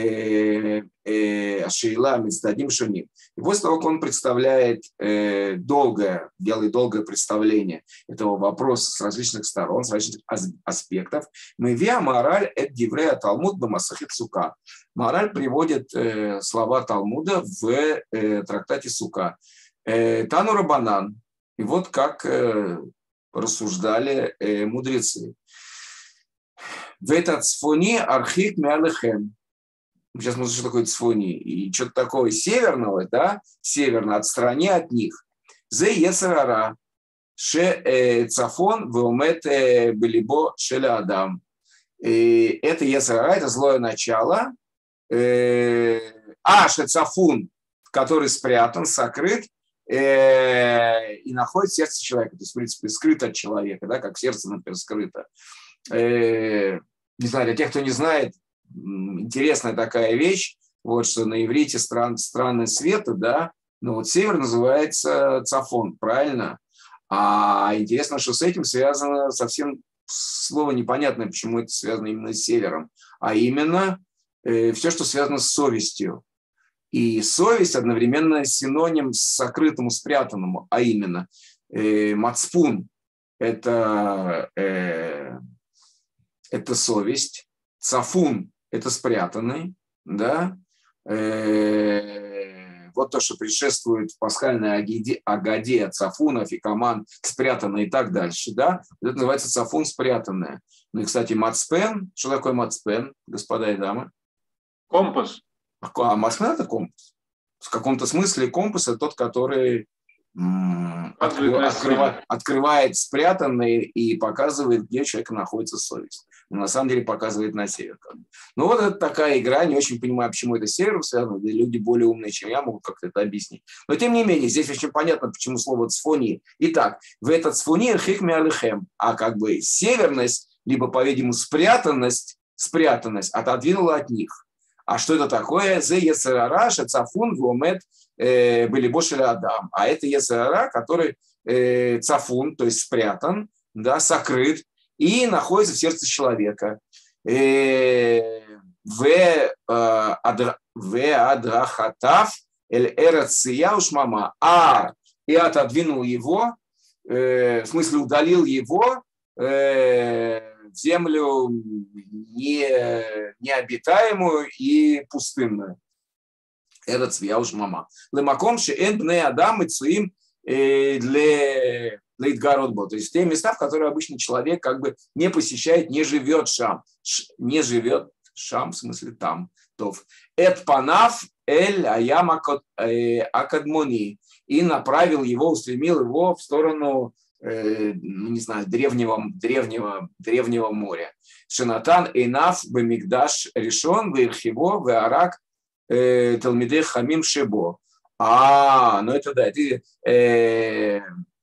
шейла мецдадим шоним. И после того, как он представляет э, долгое, делает долгое представление этого вопроса с различных сторон, с различных аспектов, мы виа мораль эт диврея Талмуд бамасахет сука. Мораль приводит э, слова Талмуда в э, трактате Сука. Э, Тану Рабанан. И вот как э, рассуждали э, мудрецы. В этот цфони архик мялехем. Сейчас мы что такое цфони. И что-то такое северного, да, северно, отстрани от них. Зе йецер ара. Ше цафон веомет белибо шеля адам. Это йецер ара, это злое начало. А, ше цафун, который спрятан, сокрыт, и находится в сердце человека, то есть, в принципе, скрыто от человека, да, как сердце, например, скрыто. Не знаю, для тех, кто не знает, интересная такая вещь, вот что на иврите стран, страны света, да, но вот север называется цафон, правильно? А интересно, что с этим связано совсем слово непонятное, почему это связано именно с севером, а именно э, все, что связано с совестью. И совесть одновременно синоним сокрытому, спрятанному, а именно э, мацпун – это, э, это совесть, цафун – это спрятанный, да? Э, вот то, что предшествует в пасхальной агаде, агаде цафун, афикаман, спрятанный и так дальше, да? Это называется цафун, спрятанное. Ну и, кстати, мацпен, что такое мацпен, господа и дамы? Компас. А мацпен – это компас. В каком-то смысле компас – это тот, который м- открывает, открывает спрятанный и показывает, где у человека находится совесть. Но на самом деле показывает на север. Ну вот это такая игра, не очень понимаю, почему это с севером связано, да люди более умные, чем я, могут как-то это объяснить. Но тем не менее, здесь очень понятно, почему слово цфони. Итак, в этот цфони хикми алихем, а как бы северность, либо, по-видимому, спрятанность, спрятанность отодвинула от них. А что это такое? Зе йецер ара шецафун вомет белибо шеля адам. А это йецер ара, который э, цафун, то есть спрятан, да, сокрыт и находится в сердце человека. В адрахатав эль эрация ушмама. А и отодвинул его, э, в смысле удалил его э, в землю не, необитаемую и пустынную. Это цвияуш мама. Лемаком шеэн бней адам и цуим для лейтгародбо. То есть те места, в которые обычно человек как бы не посещает, не живет шам. Не живет шам, в смысле там. Эт панав эль аям акадмони. И направил его, устремил его в сторону э, не знаю, древнего, древнего, древнего моря. Шинатан эйнаф бемигдаш решон вирхиво веарак талмидей хамим шебо. А, ну это да, это, э,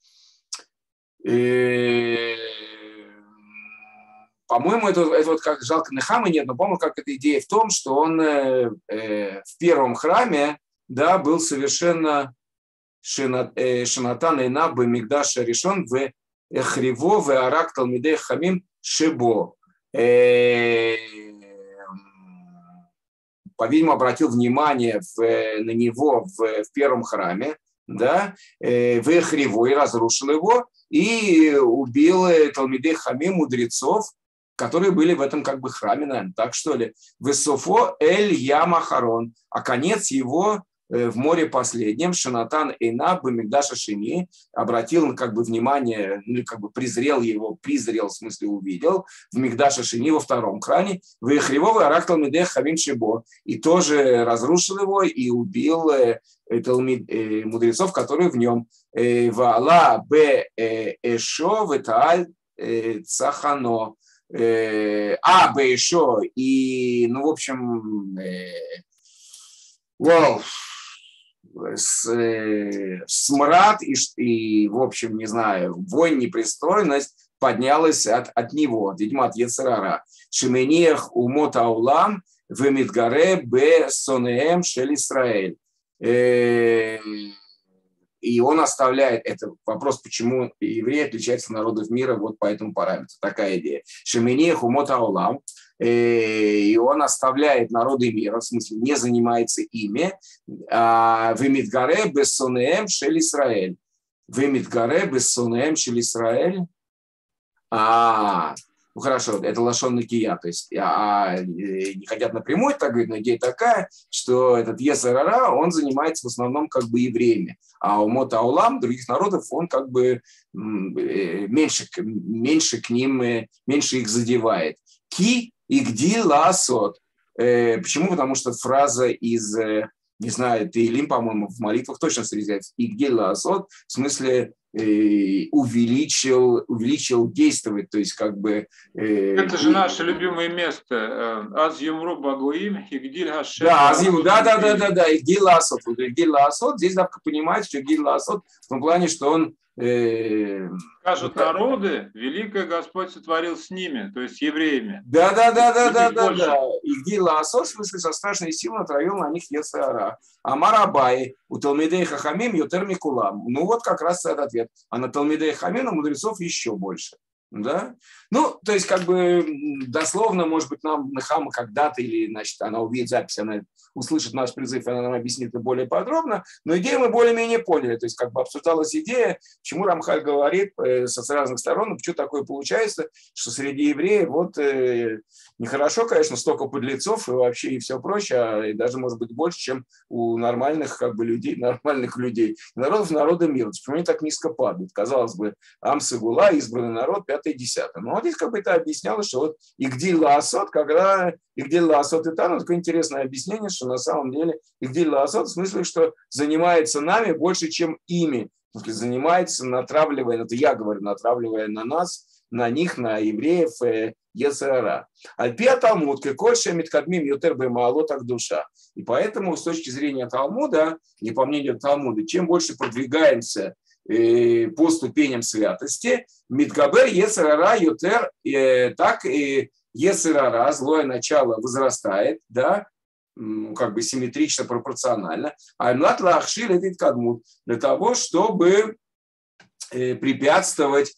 э, по-моему, это, это вот как жалко Нехамы нет, но, по-моему, как эта идея в том, что он э, э, в первом храме, да, был совершенно Шинатан эйнаф бемигдаш решон в хриво веарак талмидей хамим шебо. По-видимому, обратил внимание в, на него в, в первом храме, да, в Хриво, и разрушил его, и убил талмидей хамим, мудрецов, которые были в этом как бы храме, наверное, так что ли. Весофо эль ям ахарон, а конец его в море последнем, Шинатан эйнаф бемигдаш ашени, обратил как бы внимание, ну, как бы презрел его, презрел, в смысле увидел, в мигдаш ашени во втором храме, в Ихривовый арак талмидей хамим шебо, и тоже разрушил его и убил э, талмид, э, мудрецов, которые в нем. Ваала бе эшо ветааль цахано. А, бе эшо, и, ну, в общем, вау, С, э, смрад и, и, в общем, не знаю, вонь, непристойность поднялась от, от него, видимо, от Йецер ара. Шемениях умот аулам вемидгаре бе сонеем шель Исраэль. И он оставляет, это вопрос, почему евреи отличаются от народов мира вот по этому параметру, такая идея. Шемениях умот аулам. И он оставляет народы мира, в смысле не занимается ими. Вемидгаре бессонеем шель Исраэль. Вемидгаре бессонеем шель Исраэль. А, ну хорошо, это лашон накия, то есть а, не хотят напрямую так говорить, но идея такая, что этот Йецер ара, он занимается в основном как бы евреями, а умот аулам, других народов, он как бы меньше, меньше к ним, меньше их задевает. Ки Игди лаасот. Почему? Потому что фраза из, не знаю, Теилим, по-моему, в молитвах точно встречается. Игди лаасот, в смысле увеличил, увеличил действовать, то есть как бы... Это же наше любимое место. Аз юмру багуим, игдиль хашем. Да, да, да, да, да, да, игдиль лаасот. Игдиль лаасот, здесь надо понимать, что игдиль лаасот в том плане, что он... Скажут народы, великое Господь сотворил с ними, то есть с евреями. Да, да, да, да, да, да, да. Игди лаасот, в смысле, со страшной силой натравил на них Йецер ара. Амар Абай, у талмидей хахамим ютер микулам. Ну вот как раз этот ответ. А на талмидей хахамим у мудрецов еще больше. Да? Ну, то есть, как бы, дословно, может быть, нам Нехама когда-то, или, значит, она увидит запись, она услышит наш призыв, и она нам объяснит это более подробно, но идею мы более-менее поняли, то есть, как бы, обсуждалась идея, почему Рамхаль говорит э, с разных сторон, почему такое получается, что среди евреев, вот, э, нехорошо, конечно, столько подлецов и вообще, и все прочее, а и даже, может быть, больше, чем у нормальных, как бы, людей, нормальных людей, народов, народа мира, почему они так низко падают, казалось бы, Ам Сегула, избранный народ, пятое, десятое. Но вот здесь как бы это объяснялось, что вот Игдиль лаасот, когда Игдиль лаасот и там, такое интересное объяснение, что на самом деле Игдиль лаасот в смысле, что занимается нами больше, чем ими. В смысле, занимается, натравливая, это я говорю, натравливая на нас, на них, на евреев, Йецер ара. Альпия Талмуд, кольше миткадмим ютер бемаало так душа. И поэтому с точки зрения Талмуда, и по мнению Талмуда, чем больше продвигаемся по ступеням святости, Мидгабер Йецер ара ютер, так и Йецер ара, злое начало, возрастает, да, как бы симметрично, пропорционально. А млад лахшир это кадмут, для того, чтобы препятствовать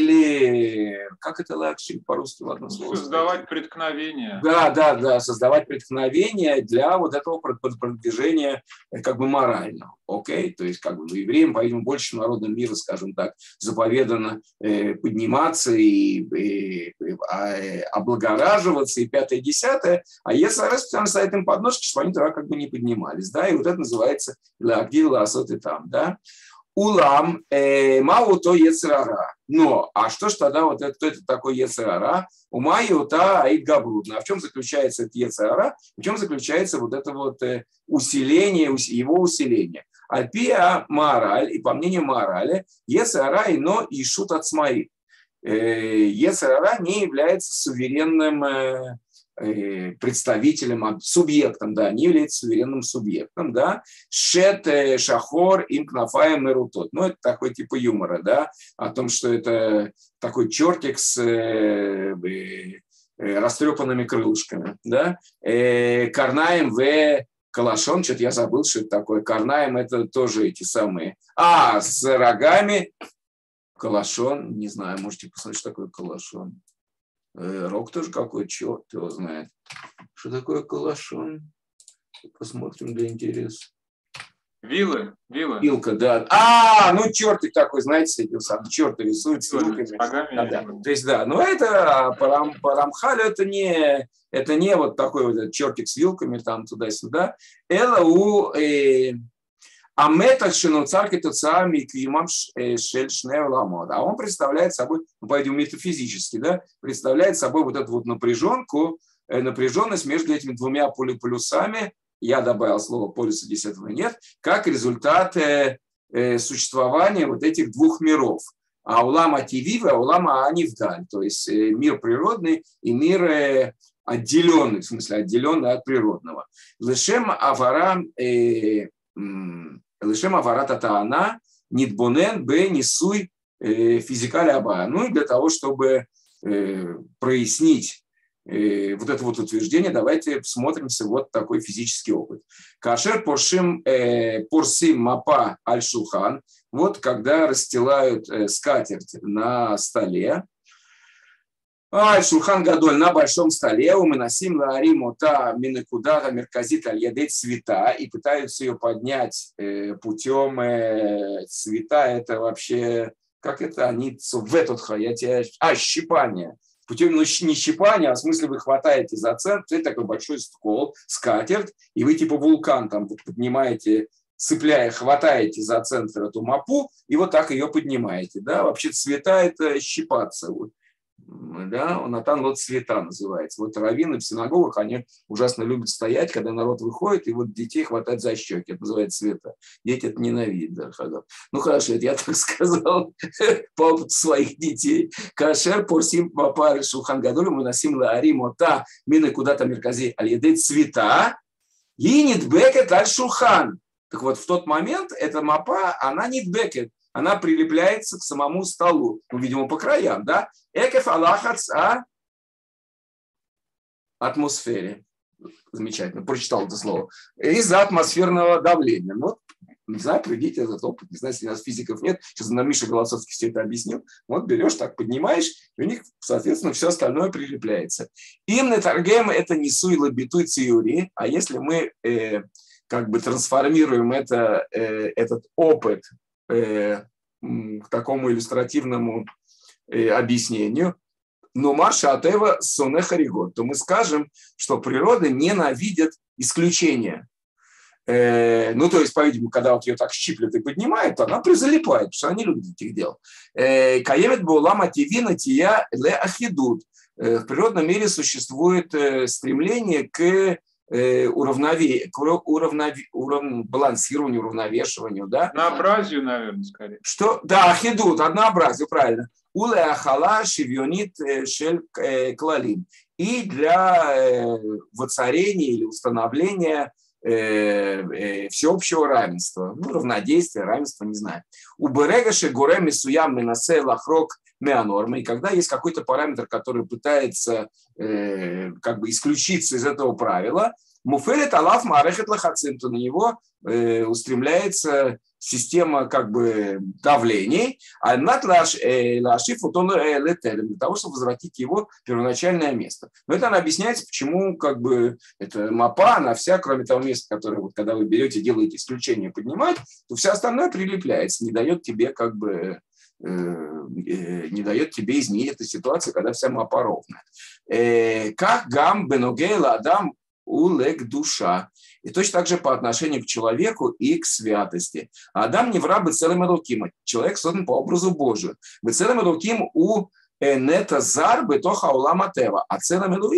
или, как это лакши по-русски, ладно, слово. Создавать преткновение. Да, да, да, создавать преткновение для вот этого продвижения как бы морального. Окей, то есть как бы евреям, по-видимому, больше народам мира, скажем так, заповедано э, подниматься и, и, и а, облагораживаться и пятое, десятое, а если раз специально ставит им подножки, чтобы они туда как бы не поднимались, да, и вот это называется лагди ласот и там, да. Улам мауто Йецер ара. Но, а что ж тогда вот это, кто это такой Йецер ара? Ума юта аид габрудна. А в чем заключается это Йецер ара? В чем заключается вот это вот усиление, его усиление? Альпия Маораль, и по мнению Маораля, Ецер-ара ино ишут ацмаи. Ецер-ара не является суверенным представителем, субъектом, да, не является суверенным субъектом, да, шет, шахор, им кнафаем и рутот. Ну, это такой типа юмора, да, о том, что это такой чертик с э, э, растрепанными крылышками, да, э, карнаем в калашон, что-то я забыл, что это такое, карнаем это тоже эти самые, а, с рогами, калашон, не знаю, можете посмотреть, что такое калашон. Рог тоже какой, черт его знает. Что такое калашон? Посмотрим для интереса. Вилы, вилы. Вилка, да. А, ну чертик такой, знаете, с этим самым черт рисует с вилками. Да, да. То есть, да, но это по, Рам, по Рамхалю это не, это не вот такой вот чертик с вилками там туда-сюда. Это у Аметах шинуцар кетуцами кимам шель шнеу ламод. А он представляет собой, ну, пойдем метафизически, да, представляет собой вот эту вот напряженку, напряженность между этими двумя полюсами. Я добавил слово полюса, здесь этого нет, как результат существования вот этих двух миров. Аулама тивива, аулама анивдаль, то есть мир природный и мир отделенный, в смысле отделенный от природного. Лешем авара Лешем аварата таана нитбонен бе нисуй физикали аба. Ну и для того, чтобы прояснить вот это вот утверждение, давайте посмотримся вот такой физический опыт. Кашер поршим порсим мапа аль-шухан. Вот когда расстилают скатерть на столе, а шулхан гадоль на большом столе, у Менасим лаарим ота минекудата мерказит аль-яде цвета, и пытаются ее поднять путем цвета. Это вообще, как это они в этот хаятия, а щипание. Путем ну, не щипания, а в смысле вы хватаете за центр, это такой большой стол, скатерть, и вы типа вулкан там поднимаете, цепляя, хватаете за центр эту мапу, и вот так ее поднимаете. Да? Вообще цвета это щипаться. Да, Натан вот цвета называется. Вот раввины в синагогах, они ужасно любят стоять, когда народ выходит, и вот детей хватать за щеки. Это называется цвета. Дети это ненавидят. Да. Ну хорошо, это я так сказал по опыту своих детей. Кашер порсим папары шулхан гадоль мы носим лаарим ота мины куда-то меркази аль-яде цвета и нитбекет аль-шулхан. Так вот в тот момент эта мапа, она нитбекет. Она прилепляется к самому столу, ну, видимо, по краям, да? Экеф аллахац а атмосфере. Замечательно, прочитал это слово. Из-за атмосферного давления. Ну, не знаю, придите этот опыт, не знаю, если у нас физиков нет. Сейчас на Миша Голосовский все это объяснил. Вот берешь, так поднимаешь, и у них, соответственно, все остальное прилепляется. Им на торгем это не суйло битуй циюри, а если мы э, как бы трансформируем это, э, этот опыт к такому иллюстративному объяснению, но марша атева соне харигот, то мы скажем, что природа ненавидит исключения. Ну, то есть, по-видимому, когда вот ее так щиплет и поднимает, то она призалипает, потому что она не любит этих дел. Каемет булама тивина тия ле ахидут. В природном мире существует стремление к уравнове... к уравнове... урав... балансированию, уравновешиванию, да? Однообразию, наверное, скорее. Что? Да, ахидут, однообразию, правильно. Уле ахала шивьонит шель клалим. И для воцарения или установления всеобщего равенства, ну, равнодействия, равенства, не знаю. У берегаши горе мисуям минасе лахрок меанормы, и когда есть какой-то параметр, который пытается э, как бы исключиться из этого правила, муфелит алаф марехет лахацим, то на него э, устремляется система как бы давлений, а над лашиф для того, чтобы возвратить его в первоначальное место. Но это она объясняется, почему как бы эта мапа, она вся, кроме того места, которое вот, когда вы берете, делаете исключение, поднимать, то все остальное прилепляется, не дает тебе как бы не дает тебе изменить эту ситуацию, когда вся мапа ровная. Как гам беногейла адам улег душа. И точно так же по отношению к человеку и к святости. Адам не враг бы целым элоким. Человек создан по образу Божию. Бы целым элоким у энета зар бы тоха улама тева. А целым элуи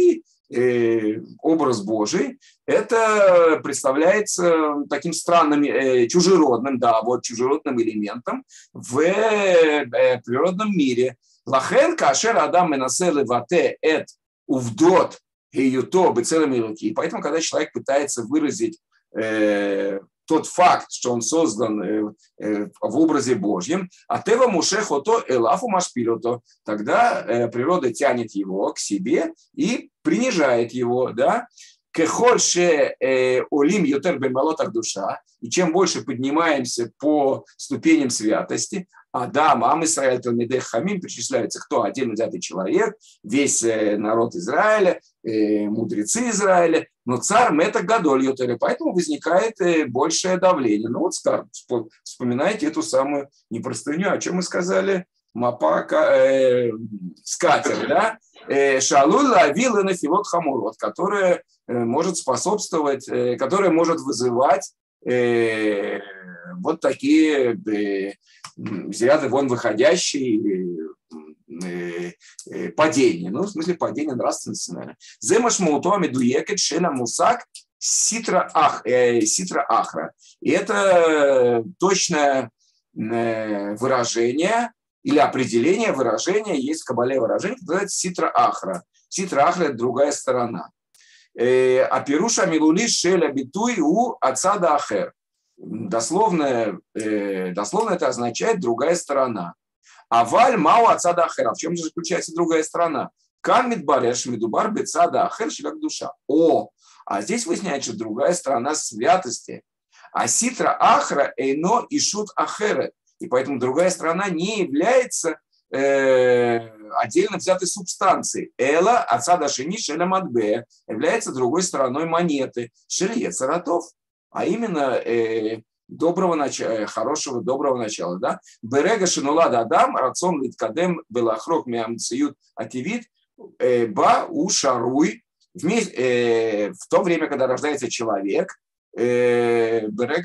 образ Божий, это представляется таким странным, чужеродным, да, вот чужеродным элементом в природном мире. Лахен кашер адам менасе левате эт увдот геюто бецелем илуки. Поэтому, когда человек пытается выразить э, тот факт, что он создан э, э, в образе Божьем, а тева мушехото элафу машпилото, тогда э, природа тянет его к себе и принижает его, да. Кехольше олим ютер бемалотах душа, и чем больше поднимаемся по ступеням святости, Адам, Ам Исраэль, Талмидей Хамим, причисляется кто? Отдельно взятый человек, весь народ Израиля, мудрецы Израиля, но царь Мета Гадоль Ютер, поэтому возникает большее давление. Ну вот вспоминайте эту самую непростыню, о чем мы сказали, Мапака, э, скатер, да? Шалуль лавил и нафилот хамурот, которая может способствовать, которая может вызывать э, вот такие э, из ряда вон выходящие э, э, падения. Ну, в смысле падения нравственности, наверное. Земаш маутоами дуекет шена мусак ситра ах, э, ситра ахра. И это точное э, выражение или определение выражения, есть в Кабале выражение, называется ситра ахра. Ситра ахра – это другая сторона. А пируша милули шеля битуй у отсада ахер. Дословно, дословно это означает другая сторона. Аваль мау отсада ахера. В чем же заключается другая сторона? Кан мидбареш мидубар бецада ахер шелак душа. О, а здесь выясняется, что другая сторона святости. А ситра ахра эйно ишут ахерет. И поэтому другая сторона не является э, отдельно взятой субстанцией. Эла, отсада шени, шеля мадбе, является другой стороной монеты. Шелье царатов, а именно э, доброго начала, хорошего, доброго начала. Да? Берега шинулада адам, рацион литкадем белахрок миамциют ативит, ба у шаруй. В то время, когда рождается человек, а,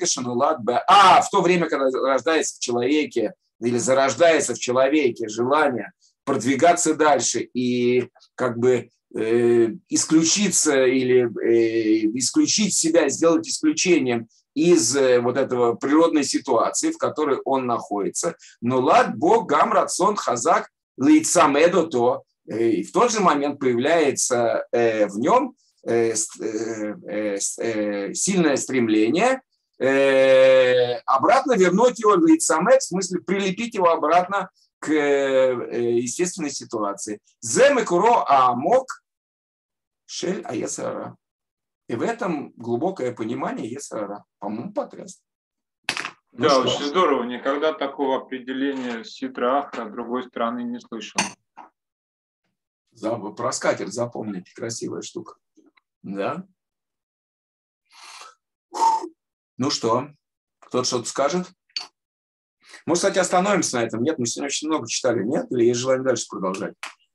в то время, когда рождается в человеке или зарождается в человеке желание продвигаться дальше и как бы э, исключиться или э, исключить себя, сделать исключением из э, вот этого природной ситуации, в которой он находится. Но лад Бог гам рацион хазак лейцамедо то, и в тот же момент появляется э, в нем сильное стремление обратно вернуть его в лицамет, в смысле прилепить его обратно к естественной ситуации. Земекуро амок шель аесара. И в этом глубокое понимание есара. По-моему, потрясно. Да, ну, очень здорово. Никогда такого определения ситра ахра другой стороны не слышал. Про скатерть запомните. Красивая штука. Да. Ну что, кто-то что-то скажет? Может, кстати, остановимся на этом? Нет, мы сегодня очень много читали. Нет? Или есть желание дальше продолжать?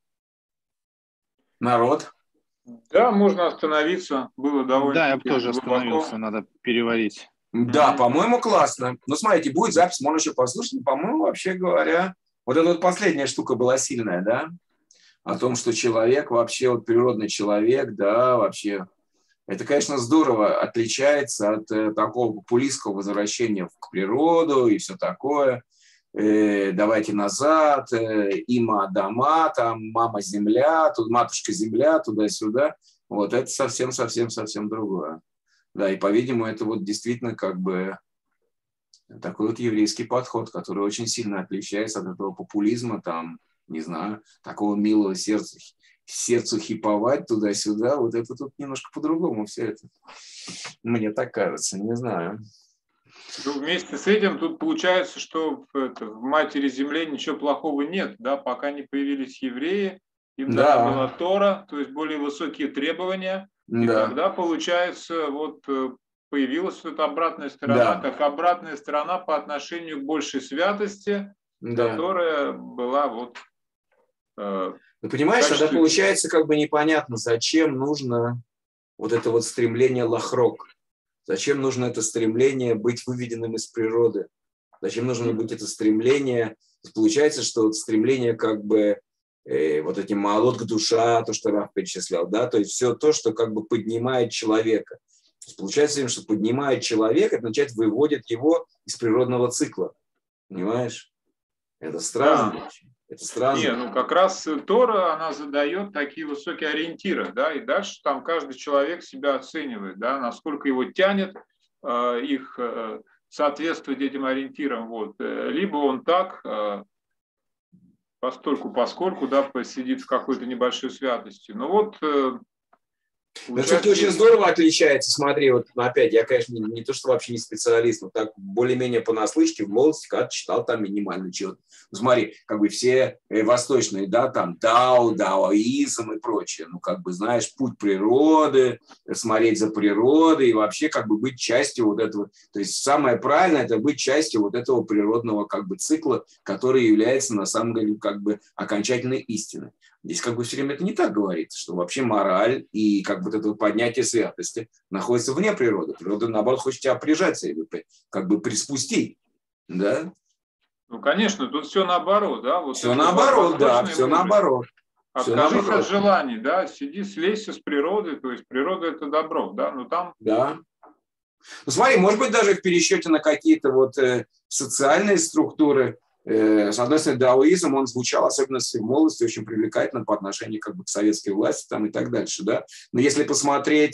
Народ? Да, можно остановиться. Было довольно Да, я бы тоже глубоко. Остановился, надо переварить. Да, по-моему, классно. Ну, смотрите, будет запись, можно еще послушать. По-моему, вообще говоря, вот эта вот последняя штука была сильная, да? О том, что человек вообще, вот природный человек, да, вообще, это, конечно, здорово отличается от э, такого популистского возвращения к природу и все такое. Э, давайте назад, э, има Адама, там мама земля, тут матушка земля, туда-сюда. Вот это совсем-совсем-совсем другое. Да, и, по-видимому, это вот действительно как бы такой вот еврейский подход, который очень сильно отличается от этого популизма, там, не знаю, такого милого сердца, сердцу хиповать туда-сюда, вот это тут немножко по-другому все это. Мне так кажется, не знаю. Ну, вместе с этим тут получается, что в, это, в матери земле ничего плохого нет, да, пока не появились евреи, им да. дана была Тора, то есть более высокие требования, и да. тогда, получается, вот появилась вот эта обратная сторона, да. как обратная сторона по отношению к большей святости, да. которая была вот... Вы понимаете, тогда получается как бы непонятно, зачем нужно вот это вот стремление лахрок, зачем нужно это стремление быть выведенным из природы, зачем нужно быть это стремление, получается, что вот стремление как бы э, вот эти молотка душа, то, что Раф перечислял, да, то есть все то, что как бы поднимает человека. То есть получается, что поднимает человека, это означает, выводит его из природного цикла. Понимаешь? Это странно. Да. Это странно. Не, ну как раз Тора, она задает такие высокие ориентиры, да, и дальше там каждый человек себя оценивает, да, насколько его тянет э, их э, соответствовать этим ориентирам, вот. Либо он так, э, постольку поскольку, да, посидит в какой-то небольшой святости. Ну вот... Э, это все-таки очень здорово отличается. Смотри, вот опять, я, конечно, не, не то, что вообще не специалист, но так более-менее понаслышке в молодости, когда читал там минимально чего-то. Ну, смотри, как бы все восточные, да, там дао, даоизм и прочее. Ну, как бы, знаешь, путь природы, смотреть за природой и вообще как бы быть частью вот этого. То есть самое правильное – это быть частью вот этого природного как бы цикла, который является на самом деле как бы окончательной истиной. Здесь как бы все время это не так говорится, что вообще мораль и как бы вот это поднятие святости находится вне природы. Природа, наоборот, хочет тебя прижать, как бы приспустить, да? Ну, конечно, тут все наоборот, да? Вот все наоборот, да, все мудрость. наоборот. Откажись от желаний, да, сиди, слезься с природы, то есть природа – это добро, да, но там… Да. Ну, смотри, может быть, даже в пересчете на какие-то вот э, социальные структуры, с одной стороны, даоизм, он звучал, особенно в молодости, очень привлекательно по отношению как бы к советской власти там, и так дальше. Да? Но если посмотреть,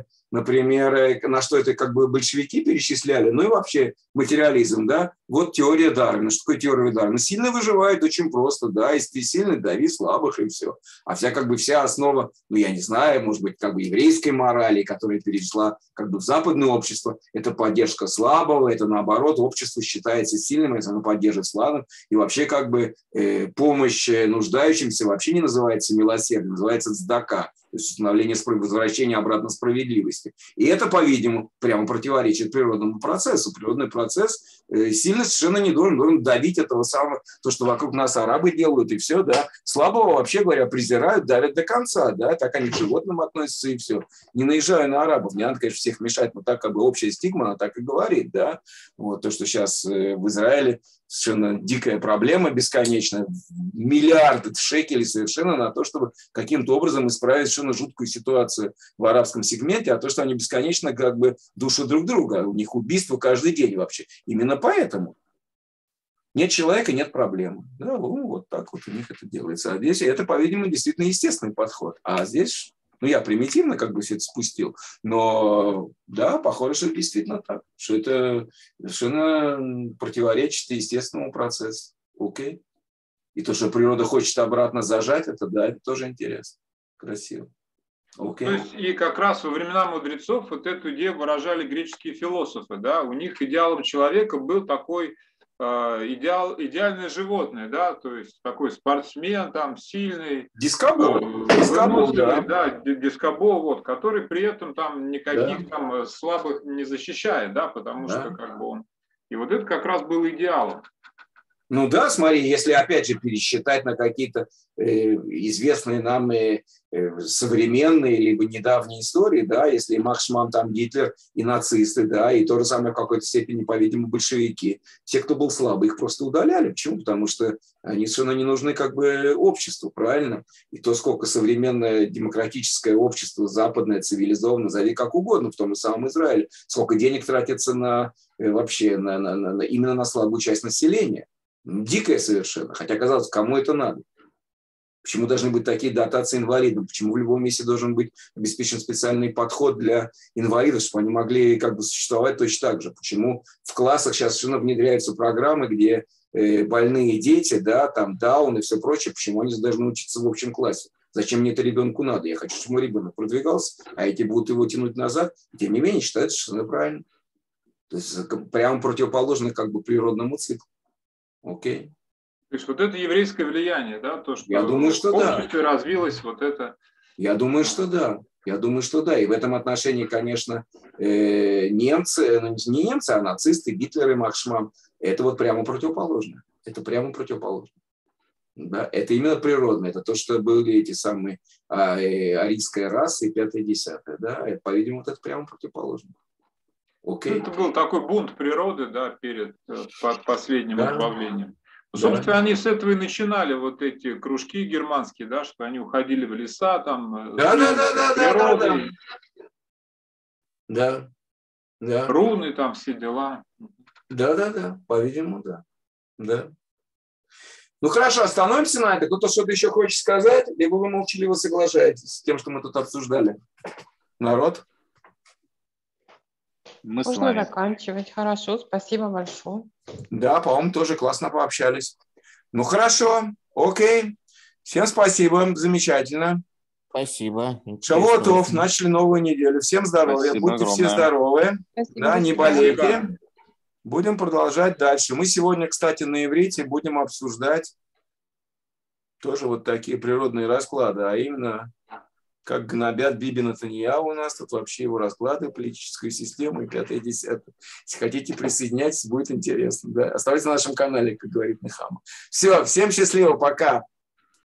например, на что это как бы большевики перечисляли, ну и вообще материализм, да, вот теория Дарвина. Что такое теория Дарвина? Сильно выживает очень просто, да, если ты сильный, дави слабых и все. А вся как бы вся основа, ну я не знаю, может быть, как бы еврейской морали, которая перешла как бы в западное общество, это поддержка слабого, это наоборот, общество считается сильным, если оно поддерживает слабых, и вообще как бы э, помощь нуждающимся вообще не называется милосердием, называется цдака. То есть установление, возвращение обратно справедливости. И это, по-видимому, прямо противоречит природному процессу. Природный процесс сильно совершенно не должен, должен давить этого самого, то, что вокруг нас арабы делают, и все, да. Слабого, вообще говоря, презирают, давят до конца, да, так они к животным относятся, и все. Не наезжая на арабов, не надо, конечно, всех мешать, но так как бы общая стигма, она так и говорит, да. Вот то, что сейчас в Израиле совершенно дикая проблема бесконечная, миллиарды шекелей совершенно на то, чтобы каким-то образом исправить совершенно жуткую ситуацию в арабском сегменте, а то, что они бесконечно как бы душат друг друга, у них убийство каждый день вообще. Именно поэтому нет человека, нет проблемы. Да, ну, вот так вот у них это делается. А здесь это, по-видимому, действительно естественный подход. А здесь, ну, я примитивно как бы все это спустил, но да, похоже, что это действительно так, что это совершенно противоречит естественному процессу. Окей. И то, что природа хочет обратно зажать, это да, это тоже интересно. Красиво. Okay. То есть и как раз во времена мудрецов вот эту идею выражали греческие философы, да, у них идеалом человека был такой э, идеал, идеальное животное, да, то есть такой спортсмен, там, сильный, дискобол, э, дискобол, да. да, дискобол, вот, который при этом там никаких да. там слабых не защищает, да, потому да. что как бы он, и вот это как раз был идеалом. Ну да, смотри, если опять же пересчитать на какие-то э, известные нам э, э, современные либо недавние истории, да, если Макс Шман, там Гитлер и нацисты, да, и то же самое в какой-то степени, по-видимому, большевики, те, кто был слабый, их просто удаляли. Почему? Потому что они совершенно не нужны как бы обществу, правильно? И то, сколько современное демократическое общество, западное, цивилизованное, назови как угодно, в том же самом Израиле, сколько денег тратится на, э, вообще на, на, на, именно на слабую часть населения. Дикое совершенно. Хотя, казалось, кому это надо? Почему должны быть такие дотации инвалидам? Почему в любом месте должен быть обеспечен специальный подход для инвалидов, чтобы они могли как бы существовать точно так же? Почему в классах сейчас совершенно внедряются программы, где э, больные дети, да, там даун и все прочее, почему они должны учиться в общем классе? Зачем мне это ребенку надо? Я хочу, чтобы мой ребенок продвигался, а эти будут его тянуть назад. Тем не менее, считается, что это правильно. То есть прямо противоположно как бы природному циклу. Окей. То есть вот это еврейское влияние, да, то, что Я думаю, что в обществе да. развилось вот это. Я думаю, что да. Я думаю, что да. И в этом отношении, конечно, э, немцы, ну, не немцы, а нацисты, Гитлер и Макс Шман, это вот прямо противоположно. Это прямо противоположно. Да? Это именно природное. Это то, что были эти самые а, э, арийская раса и пятое, десятое. Да? Это, по-видимому, вот это прямо противоположно. Okay. Это был такой бунт природы, да, перед под последним да. избавлением. Собственно, да. Они с этого и начинали, вот эти кружки германские, да, что они уходили в леса, там, да, да, да, да, природой, да, да, да. руны, там, все дела. Да, да, да, по-видимому, да. Да. Ну хорошо, остановимся на это. Кто-то что-то еще хочет сказать, либо вы молчаливо соглашаетесь с тем, что мы тут обсуждали. Народ? Мы Можно заканчивать. Хорошо, спасибо большое. Да, по-моему, тоже классно пообщались. Ну хорошо, окей. Всем спасибо, замечательно. Спасибо. Шавуатов, начали новую неделю. Всем здоровья, спасибо будьте огромное. все здоровы. Спасибо, да, не спасибо. болейте. Будем продолжать дальше. Мы сегодня, кстати, на иврите будем обсуждать тоже вот такие природные расклады, а именно как гнобят Биби Нетаньяху у нас, тут вообще его расклады, политическую систему и пятое, десятое. Если хотите, присоединяйтесь, будет интересно. Да? Оставайтесь на нашем канале, как говорит Нехама. Все, всем счастливо, пока.